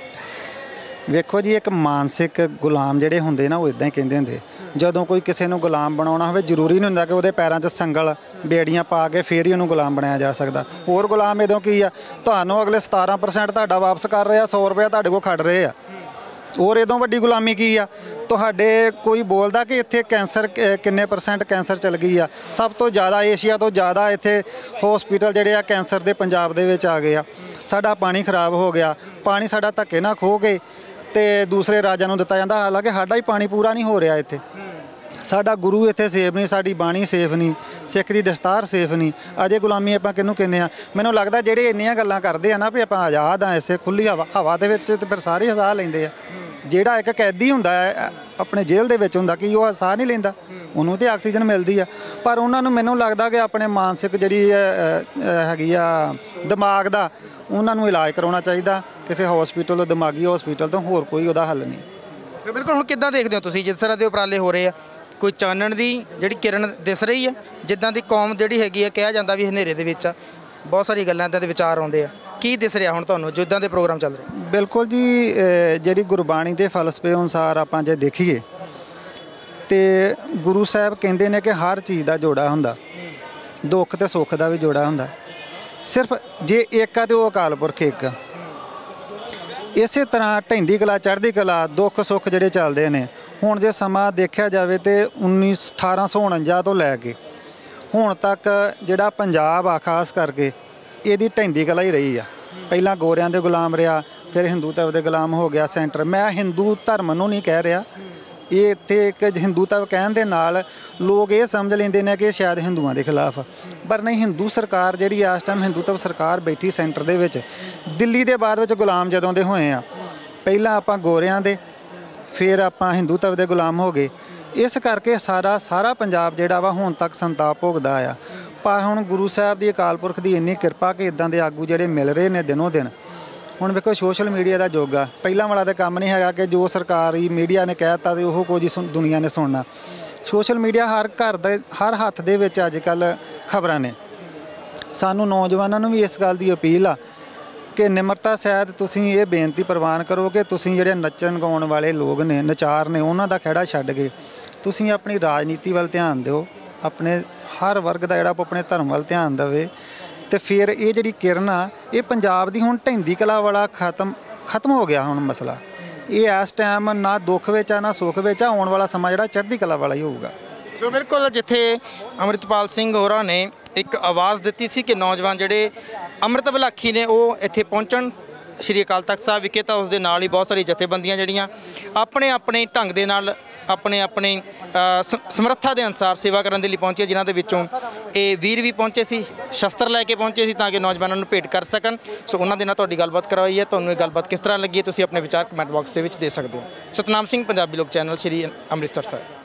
ਵੇਖੋ ਜੀ, ਇੱਕ ਮਾਨਸਿਕ ਗੁਲਾਮ ਜਿਹੜੇ ਹੁੰਦੇ ਨਾ, ਉਹ ਇਦਾਂ ਹੀ ਕਹਿੰਦੇ ਹੁੰਦੇ, ਜਦੋਂ ਕੋਈ ਕਿਸੇ ਨੂੰ ਗੁਲਾਮ ਬਣਾਉਣਾ ਹੋਵੇ, ਜ਼ਰੂਰੀ ਨਹੀਂ ਹੁੰਦਾ ਕਿ ਉਹਦੇ ਪੈਰਾਂ 'ਚ ਸੰਗਲ ਬੇੜੀਆਂ ਪਾ ਕੇ ਫੇਰ ਹੀ ਉਹਨੂੰ ਗੁਲਾਮ ਬਣਾਇਆ ਜਾ ਸਕਦਾ। ਹੋਰ ਗੁਲਾਮ ਇਦੋਂ ਕੀ ਆ, ਤੁਹਾਨੂੰ ਅਗਲੇ 17% ਤੁਹਾਡਾ ਵਾਪਸ ਕਰ ਰਹੇ ਆ, 100 ਰੁਪਇਆ ਤੁਹਾਡੇ ਕੋਲ ਖੜ ਰਹੇ ਆ। ਹੋਰ ਇਦੋਂ ਵੱਡੀ ਗੁਲਾਮੀ ਕੀ ਆ? ਤੁਹਾਡੇ ਕੋਈ ਬੋਲਦਾ ਕਿ ਇੱਥੇ ਕੈਂਸਰ ਕਿੰਨੇ % ਕੈਂਸਰ ਚੱਲ ਗਈ ਆ? ਸਭ ਤੋਂ ਜ਼ਿਆਦਾ, ਏਸ਼ੀਆ ਤੋਂ ਜ਼ਿਆਦਾ ਇੱਥੇ ਹਸਪੀਟਲ ਜਿਹੜੇ ਆ ਕੈਂਸਰ ਦੇ ਪੰਜਾਬ ਦੇ ਵਿੱਚ ਆ ਗਏ ਆ। ਸਾਡਾ ਪਾਣੀ ਖਰਾਬ ਹੋ ਗਿਆ, ਪਾਣੀ ਸਾਡਾ ਧੱਕੇ ਨਾਲ ਖੋਹ ਕੇ ਤੇ ਦੂਸਰੇ ਰਾਜਾਂ ਨੂੰ ਦਿੱਤਾ ਜਾਂਦਾ, ਹਾਲਾਂਕਿ ਸਾਡਾ ਹੀ ਪਾਣੀ ਪੂਰਾ ਨਹੀਂ ਹੋ ਰਿਹਾ ਇੱਥੇ। ਸਾਡਾ ਗੁਰੂ ਇੱਥੇ ਸੇਫ ਨਹੀਂ, ਸਾਡੀ ਬਾਣੀ ਸੇਫ ਨਹੀਂ, ਸਿੱਖ ਦੀ ਦਸਤਾਰ ਸੇਫ ਨਹੀਂ। ਅਜੇ ਗੁਲਾਮੀ ਆਪਾਂ ਕਿਹਨੂੰ ਕਹਿੰਦੇ ਆ? ਮੈਨੂੰ ਲੱਗਦਾ ਜਿਹੜੇ ਇੰਨੀਆਂ ਗੱਲਾਂ ਕਰਦੇ ਆ ਨਾ ਵੀ ਆਪਾਂ ਆਜ਼ਾਦ ਆ ਇਸੇ ਖੁੱਲੀ ਹਵਾ ਦੇ ਵਿੱਚ, ਤੇ ਫਿਰ ਸਾਰੇ ਸਾਹ ਲੈਂਦੇ ਆ। ਜਿਹੜਾ ਇੱਕ ਕੈਦੀ ਹੁੰਦਾ ਹੈ ਆਪਣੇ ਜੇਲ੍ਹ ਦੇ ਵਿੱਚ ਹੁੰਦਾ, ਕਿ ਉਹ ਸਾਹ ਨਹੀਂ ਲੈਂਦਾ? ਉਹਨੂੰ ਤੇ ਆਕਸੀਜਨ ਮਿਲਦੀ ਆ। ਪਰ ਉਹਨਾਂ ਨੂੰ ਮੈਨੂੰ ਲੱਗਦਾ ਕਿ ਆਪਣੇ ਮਾਨਸਿਕ ਜਿਹੜੀ ਹੈਗੀ ਆ ਦਿਮਾਗ ਦਾ, ਉਹਨਾਂ ਨੂੰ ਇਲਾਜ ਕਰਾਉਣਾ ਚਾਹੀਦਾ ਕਿਸੇ ਹਸਪੀਟਲ, ਦਿਮਾਗੀ ਹਸਪੀਟਲ ਤੋਂ, ਹੋਰ ਕੋਈ ਉਹਦਾ ਹੱਲ ਨਹੀਂ। ਸੋ ਬਿਲਕੁਲ, ਹੁਣ ਕਿੱਦਾਂ ਦੇਖਦੇ ਹੋ ਤੁਸੀਂ ਜਿਸ ਤਰ੍ਹਾਂ ਦੇ ਉਪਰਾਲੇ ਹੋ ਰਹੇ ਆ? ਕੋਈ ਚਾਨਣ ਦੀ ਜਿਹੜੀ ਕਿਰਨ ਦਿਸ ਰਹੀ ਆ, ਜਿੱਦਾਂ ਦੀ ਕੌਮ ਜਿਹੜੀ ਹੈਗੀ ਆ, ਕਿਹਾ ਜਾਂਦਾ ਵੀ ਹਨੇਰੇ ਦੇ ਵਿੱਚ ਆ, ਬਹੁਤ ਸਾਰੀ ਗੱਲਾਂ ਇੱਦਾਂ ਦੇ ਵਿਚਾਰ ਆਉਂਦੇ ਆ, ਕੀ ਦਿਸ ਰਿਹਾ ਹੁਣ ਤੁਹਾਨੂੰ ਜਿੱਦਾਂ ਦੇ ਪ੍ਰੋਗਰਾਮ ਚੱਲ ਰਹੇ? ਬਿਲਕੁਲ ਜੀ, ਜਿਹੜੀ ਗੁਰਬਾਣੀ ਦੇ ਫਲਸਫੇ ਅਨੁਸਾਰ ਆਪਾਂ ਜੇ ਦੇਖੀਏ ਤੇ ਗੁਰੂ ਸਾਹਿਬ ਕਹਿੰਦੇ ਨੇ ਕਿ ਹਰ ਚੀਜ਼ ਦਾ ਜੋੜਾ ਹੁੰਦਾ, ਦੁੱਖ ਤੇ ਸੁੱਖ ਦਾ ਵੀ ਜੋੜਾ ਹੁੰਦਾ। ਸਿਰਫ ਜੇ ਇੱਕ ਆ ਤੇ ਉਹ ਅਕਾਲ ਪੁਰਖ ਇੱਕ ਆ। ਇਸੇ ਤਰ੍ਹਾਂ ਢਹਿੰਦੀ ਕਲਾ ਚੜ੍ਹਦੀ ਕਲਾ, ਦੁੱਖ ਸੁੱਖ ਜਿਹੜੇ ਚੱਲਦੇ ਨੇ, ਹੁਣ ਜੇ ਸਮਾਂ ਦੇਖਿਆ ਜਾਵੇ ਤੇ 1849 ਤੋਂ ਲੈ ਕੇ ਹੁਣ ਤੱਕ ਜਿਹੜਾ ਪੰਜਾਬ ਆ, ਖਾਸ ਕਰਕੇ ਇਹਦੀ ਢਹਿੰਦੀ ਕਲਾ ਹੀ ਰਹੀ ਆ। ਪਹਿਲਾਂ ਗੋਰਿਆਂ ਦੇ ਗੁਲਾਮ ਰਿਹਾ, ਫਿਰ ਹਿੰਦੂਤਵ ਦੇ ਗੁਲਾਮ ਹੋ ਗਿਆ ਸੈਂਟਰ। ਮੈਂ ਹਿੰਦੂ ਧਰਮ ਨੂੰ ਨਹੀਂ ਕਹਿ ਰਿਹਾ, ਇਹ ਇੱਥੇ ਇੱਕ ਹਿੰਦੂਤਵ ਕਹਿਣ ਦੇ ਨਾਲ ਲੋਕ ਇਹ ਸਮਝ ਲੈਂਦੇ ਨੇ ਕਿ ਸ਼ਾਇਦ ਹਿੰਦੂਆਂ ਦੇ ਖਿਲਾਫ, ਪਰ ਨਹੀਂ। ਹਿੰਦੂ ਸਰਕਾਰ ਜਿਹੜੀ ਇਸ ਟਾਈਮ ਹਿੰਦੂਤਵ ਸਰਕਾਰ ਬੈਠੀ ਸੈਂਟਰ ਦੇ ਵਿੱਚ, ਦਿੱਲੀ ਦੇ ਬਾਅਦ ਵਿੱਚ ਗੁਲਾਮ ਜਦੋਂ ਦੇ ਹੋਏ ਆ, ਪਹਿਲਾਂ ਆਪਾਂ ਗੋਰਿਆਂ ਦੇ, ਫਿਰ ਆਪਾਂ ਹਿੰਦੂਤਵ ਦੇ ਗੁਲਾਮ ਹੋ ਗਏ। ਇਸ ਕਰਕੇ ਸਾਰਾ ਪੰਜਾਬ ਜਿਹੜਾ ਵਾ ਹੁਣ ਤੱਕ ਸੰਤਾਪ ਭੋਗਦਾ ਆ। ਪਰ ਹੁਣ ਗੁਰੂ ਸਾਹਿਬ ਦੀ ਅਕਾਲ ਪੁਰਖ ਦੀ ਇੰਨੀ ਕਿਰਪਾ ਕਿ ਇਦਾਂ ਦੇ ਆਗੂ ਜਿਹੜੇ ਮਿਲ ਰਹੇ ਨੇ ਦਿਨੋਂ ਦਿਨ। ਹੁਣ ਵੇਖੋ, ਸੋਸ਼ਲ ਮੀਡੀਆ ਦਾ ਯੁੱਗ ਆ, ਪਹਿਲਾਂ ਵਾਲਾ ਤਾਂ ਕੰਮ ਨਹੀਂ ਹੈਗਾ ਕਿ ਜੋ ਸਰਕਾਰੀ ਮੀਡੀਆ ਨੇ ਕਹਿ ਦਿੱਤਾ ਤੇ ਉਹ ਕੁਝ ਦੁਨੀਆ ਨੇ ਸੁਣਨਾ। ਸੋਸ਼ਲ ਮੀਡੀਆ ਹਰ ਘਰ ਦੇ, ਹਰ ਹੱਥ ਦੇ ਵਿੱਚ ਅੱਜ ਕੱਲ੍ਹ ਖਬਰਾਂ ਨੇ। ਸਾਨੂੰ ਨੌਜਵਾਨਾਂ ਨੂੰ ਵੀ ਇਸ ਗੱਲ ਦੀ ਅਪੀਲ ਆ ਕਿ ਨਿਮਰਤਾ ਸਹਿਤ ਤੁਸੀਂ ਇਹ ਬੇਨਤੀ ਪ੍ਰਵਾਨ ਕਰੋ ਕਿ ਤੁਸੀਂ ਜਿਹੜੇ ਨੱਚਣ ਗਾਉਣ ਵਾਲੇ ਲੋਕ ਨੇ, ਨਚਾਰ ਨੇ, ਉਹਨਾਂ ਦਾ ਖਹਿੜਾ ਛੱਡ ਕੇ ਤੁਸੀਂ ਆਪਣੀ ਰਾਜਨੀਤੀ ਵੱਲ ਧਿਆਨ ਦਿਓ, ਆਪਣੇ ਹਰ ਵਰਗ ਦਾ ਜਿਹੜਾ ਆਪਣੇ ਧਰਮ ਵੱਲ ਧਿਆਨ ਦੇਵੇ। ਤੇ ਫਿਰ ਇਹ ਜਿਹੜੀ ਕਿਰਨ ਆ, ਇਹ ਪੰਜਾਬ ਦੀ ਹੁਣ ਢਹਿੰਦੀ ਕਲਾ ਵਾਲਾ ਖਤਮ ਹੋ ਗਿਆ ਹੁਣ ਮਸਲਾ। ਇਹ ਇਸ ਟਾਈਮ ਨਾ ਦੁੱਖ ਵਿੱਚ ਆ ਨਾ ਸੁੱਖ ਵਿੱਚ ਆ, ਆਉਣ ਵਾਲਾ ਸਮਾਂ ਜਿਹੜਾ ਚੜ੍ਹਦੀ ਕਲਾ ਵਾਲਾ ਹੀ ਹੋਊਗਾ। ਸੋ ਬਿਲਕੁਲ, ਜਿੱਥੇ ਅੰਮ੍ਰਿਤਪਾਲ ਸਿੰਘ ਹੋਰਾਂ ਨੇ ਇੱਕ ਆਵਾਜ਼ ਦਿੱਤੀ ਸੀ ਕਿ ਨੌਜਵਾਨ ਜਿਹੜੇ ਅੰਮ੍ਰਿਤ ਵਿਲਾਖੀ ਨੇ ਉਹ ਇੱਥੇ ਪਹੁੰਚਣ, ਸ਼੍ਰੀ ਅਕਾਲ ਤਖਤ ਸਾਹਿਬ ਵਿਖੇ ਤਾਂ ਉਸ ਦੇ ਨਾਲ ਹੀ ਬਹੁਤ ਸਾਰੀ ਜਥੇਬੰਦੀਆਂ ਜਿਹੜੀਆਂ ਆਪਣੇ ਆਪਣੇ ਢੰਗ ਦੇ ਨਾਲ ਆਪਣੇ ਆਪਣੇ ਸਮਰੱਥਾ ਦੇ ਅਨੁਸਾਰ ਸੇਵਾ ਕਰਨ ਦੇ ਲਈ ਪਹੁੰਚੇ, ਜਿਨ੍ਹਾਂ ਦੇ ਵਿੱਚੋਂ ਇਹ ਵੀਰ ਵੀ ਪਹੁੰਚੇ ਸੀ, ਸ਼ਸਤਰ ਲੈ ਕੇ ਪਹੁੰਚੇ ਸੀ ਤਾਂ ਕਿ ਨੌਜਵਾਨਾਂ ਨੂੰ ਭੇਟ ਕਰ ਸਕਣ। ਸੋ ਉਹਨਾਂ ਦੇ ਨਾਲ ਤੁਹਾਡੀ ਗੱਲਬਾਤ ਕਰਵਾਈ ਹੈ। ਤੁਹਾਨੂੰ ਇਹ ਗੱਲਬਾਤ ਕਿਸ ਤਰ੍ਹਾਂ ਲੱਗੀ ਹੈ ਤੁਸੀਂ ਆਪਣੇ ਵਿਚਾਰ ਕਮੈਂਟ ਬਾਕਸ ਦੇ ਵਿੱਚ ਦੇ ਸਕਦੇ ਹੋ। ਸਤਨਾਮ ਸਿੰਘ, ਪੰਜਾਬੀ ਲੋਕ ਚੈਨਲ, ਸ਼੍ਰੀ ਅੰਮ੍ਰਿਤਸਰ ਸਾਹਿਬ।